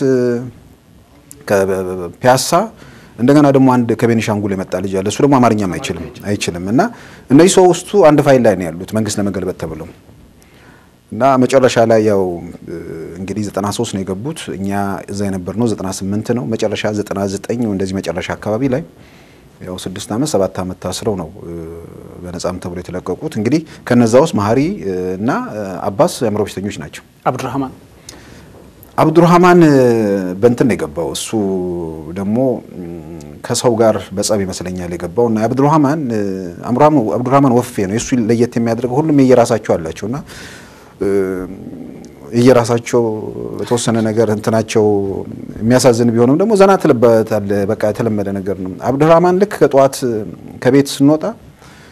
ከፒያሳ እንደገና ደግሞ አንድ ከቤኒሻንጉል የመጣ ልጅ አለ። እሱ ደግሞ አማርኛም አይችልም እና እነዚህ ሶስቱ አንድ ፋይል ላይ ነው ያሉት መንግስት ለመገልበጥ ተብለው እና መጨረሻ ላይ ያው እንግዲህ 93 ነው የገቡት። እኛ እዛ የነበርነው 98 ነው። መጨረሻ 99 እንደዚህ መጨረሻ አካባቢ ላይ ያው 6 አመት 7 አመት ታስረው ነው በነጻም ተብሎ የተለቀቁት። እንግዲህ ከነዛ ውስጥ መሐሪ እና አባስ አእምሮ በሽተኞች ናቸው። አብዱራህማን በእንትን ነው የገባው። እሱ ደግሞ ከሰው ጋር በጸብ ይመስለኛል የገባው እና አብዱራህማን ወፌ ነው። እሱ ለየት የሚያደርገው ሁሉም የየራሳቸው አላቸውና የየራሳቸው የተወሰነ ነገር እንትናቸው የሚያሳዝን ቢሆንም ደግሞ ዘና ተለበታል። በቃ የተለመደ ነገር ነው። አብዱራህማን ልክ ከጧት ከቤት ስንወጣ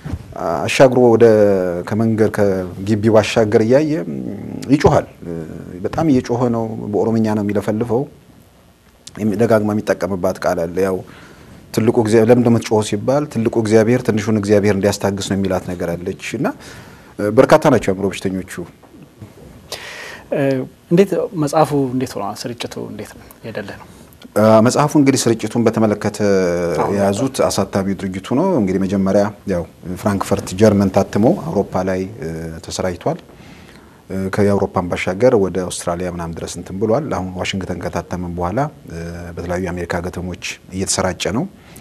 አሻግሮ ወደ ከመንገር ከግቢው አሻገር ያየ በጣም እየጮኸ ነው በኦሮምኛ ነው የሚለፈልፈው ደጋግማ የሚጠቀምባት ቃል አለ ያው ትልቁ እግዚአብሔር ለምን እንደምትጮህ ሲባል ትልቁ እግዚአብሔር ትንሹን እግዚአብሔር እንዲያስታግስ ነው የሚላት ነገር አለችና በርካታ ናቸው አእምሮ በሽተኞቹ እንዴት መጽሐፉ እንዴት ሆነ ስርጭቱ እንዴት ነው የደለ ነው መጽሐፉ እንግዲህ ስርጭቱን በተመለከተ ያዙት አሳታሚ ድርጅቱ ነው እንግዲህ መጀመሪያ ያው ፍራንክፈርት ጀርመን ታትሞ አውሮፓ ላይ ተሰራጭቷል ከአውሮፓን ባሻገር ወደ አውስትራሊያ ምናም ድረስ እንትን ብሏል አሁን ዋሽንግተን ከታተመ በኋላ በተለያዩ አሜሪካ ከተሞች እየተሰራጨ ነው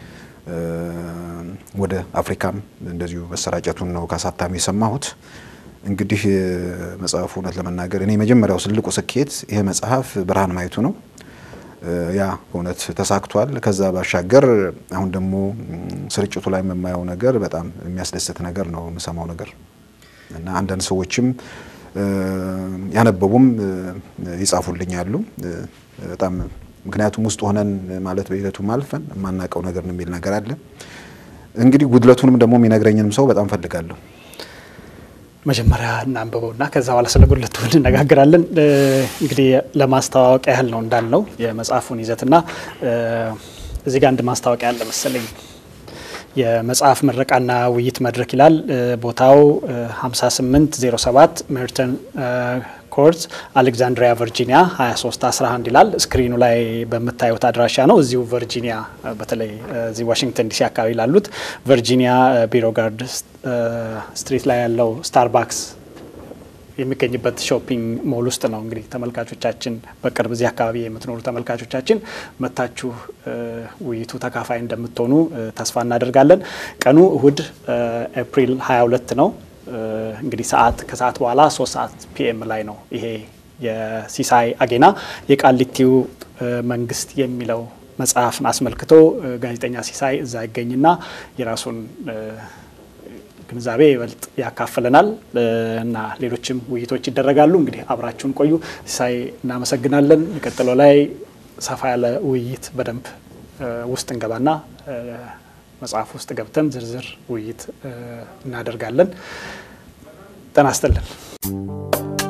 ወደ አፍሪካም እንደዚሁ በሰራጨቱን ነው ካሳታሚ የሰማሁት እንግዲህ መጽሐፉ እውነት ለመናገር እኔ መጀመሪያው ስልቁ ስኬት ይሄ መጽሐፍ ብርሃን ማየቱ ነው ያ እውነት ተሳክቷል ከዛ ባሻገር አሁን ደግሞ ስርጭቱ ላይ የማየው ነገር በጣም የሚያስደስት ነገር ነው የምሰማው ነገር እና አንዳንድ ሰዎችም ያነበቡም ይጻፉልኛሉ በጣም ምክንያቱም ውስጥ ሆነን ማለት በሂደቱ ማልፈን ማናቀው ነገር ነው የሚል ነገር አለ እንግዲህ ጉድለቱንም ደግሞ የሚነግረኝንም ሰው በጣም ፈልጋለሁ መጀመሪያ እናንበበውና ከዛ በኋላ ስለ ጉድለቱ እንነጋገራለን እንግዲህ ለማስተዋወቅ ያህል ነው እንዳልነው የመጽሐፉን ይዘትና እዚህ ጋር አንድ ማስተዋወቂያ አለ መሰለኝ የመጽሐፍ ምረቃና ውይይት መድረክ ይላል ቦታው 5807 ሜርተን ኮርት አሌክዛንድሪያ ቨርጂኒያ 2311 ይላል ስክሪኑ ላይ በመታየው አድራሻ ነው እዚሁ ቨርጂኒያ በተለይ እዚህ ዋሽንግተን ዲሲ አካባቢ ላሉት ቨርጂኒያ ቢሮ ጋርድ ስትሪት ላይ ያለው ስታርባክስ የሚገኝበት ሾፒንግ ሞል ውስጥ ነው እንግዲህ ተመልካቾቻችን በቅርብ እዚህ አካባቢ የምትኖሩ ተመልካቾቻችን መታችሁ ውይይቱ ተካፋይ እንደምትሆኑ ተስፋ እናደርጋለን ቀኑ እሁድ ኤፕሪል 22 ነው እንግዲህ ከሰዓት በኋላ 3 ሰዓት ፒኤም ላይ ነው ይሄ የሲሳይ አጌና የቃሊቲው መንግስት የሚለው መጽሐፍን አስመልክቶ ጋዜጠኛ ሲሳይ እዛ ይገኝና የራሱን ግንዛቤ ይበልጥ ያካፍለናል እና ሌሎችም ውይይቶች ይደረጋሉ እንግዲህ አብራችሁን ቆዩ ሲሳይ እናመሰግናለን ቀጥሎ ላይ ሰፋ ያለ ውይይት በደንብ ውስጥ እንገባና መጽሐፍ ውስጥ ገብተን ዝርዝር ውይይት እናደርጋለን ጤና ይስጥልን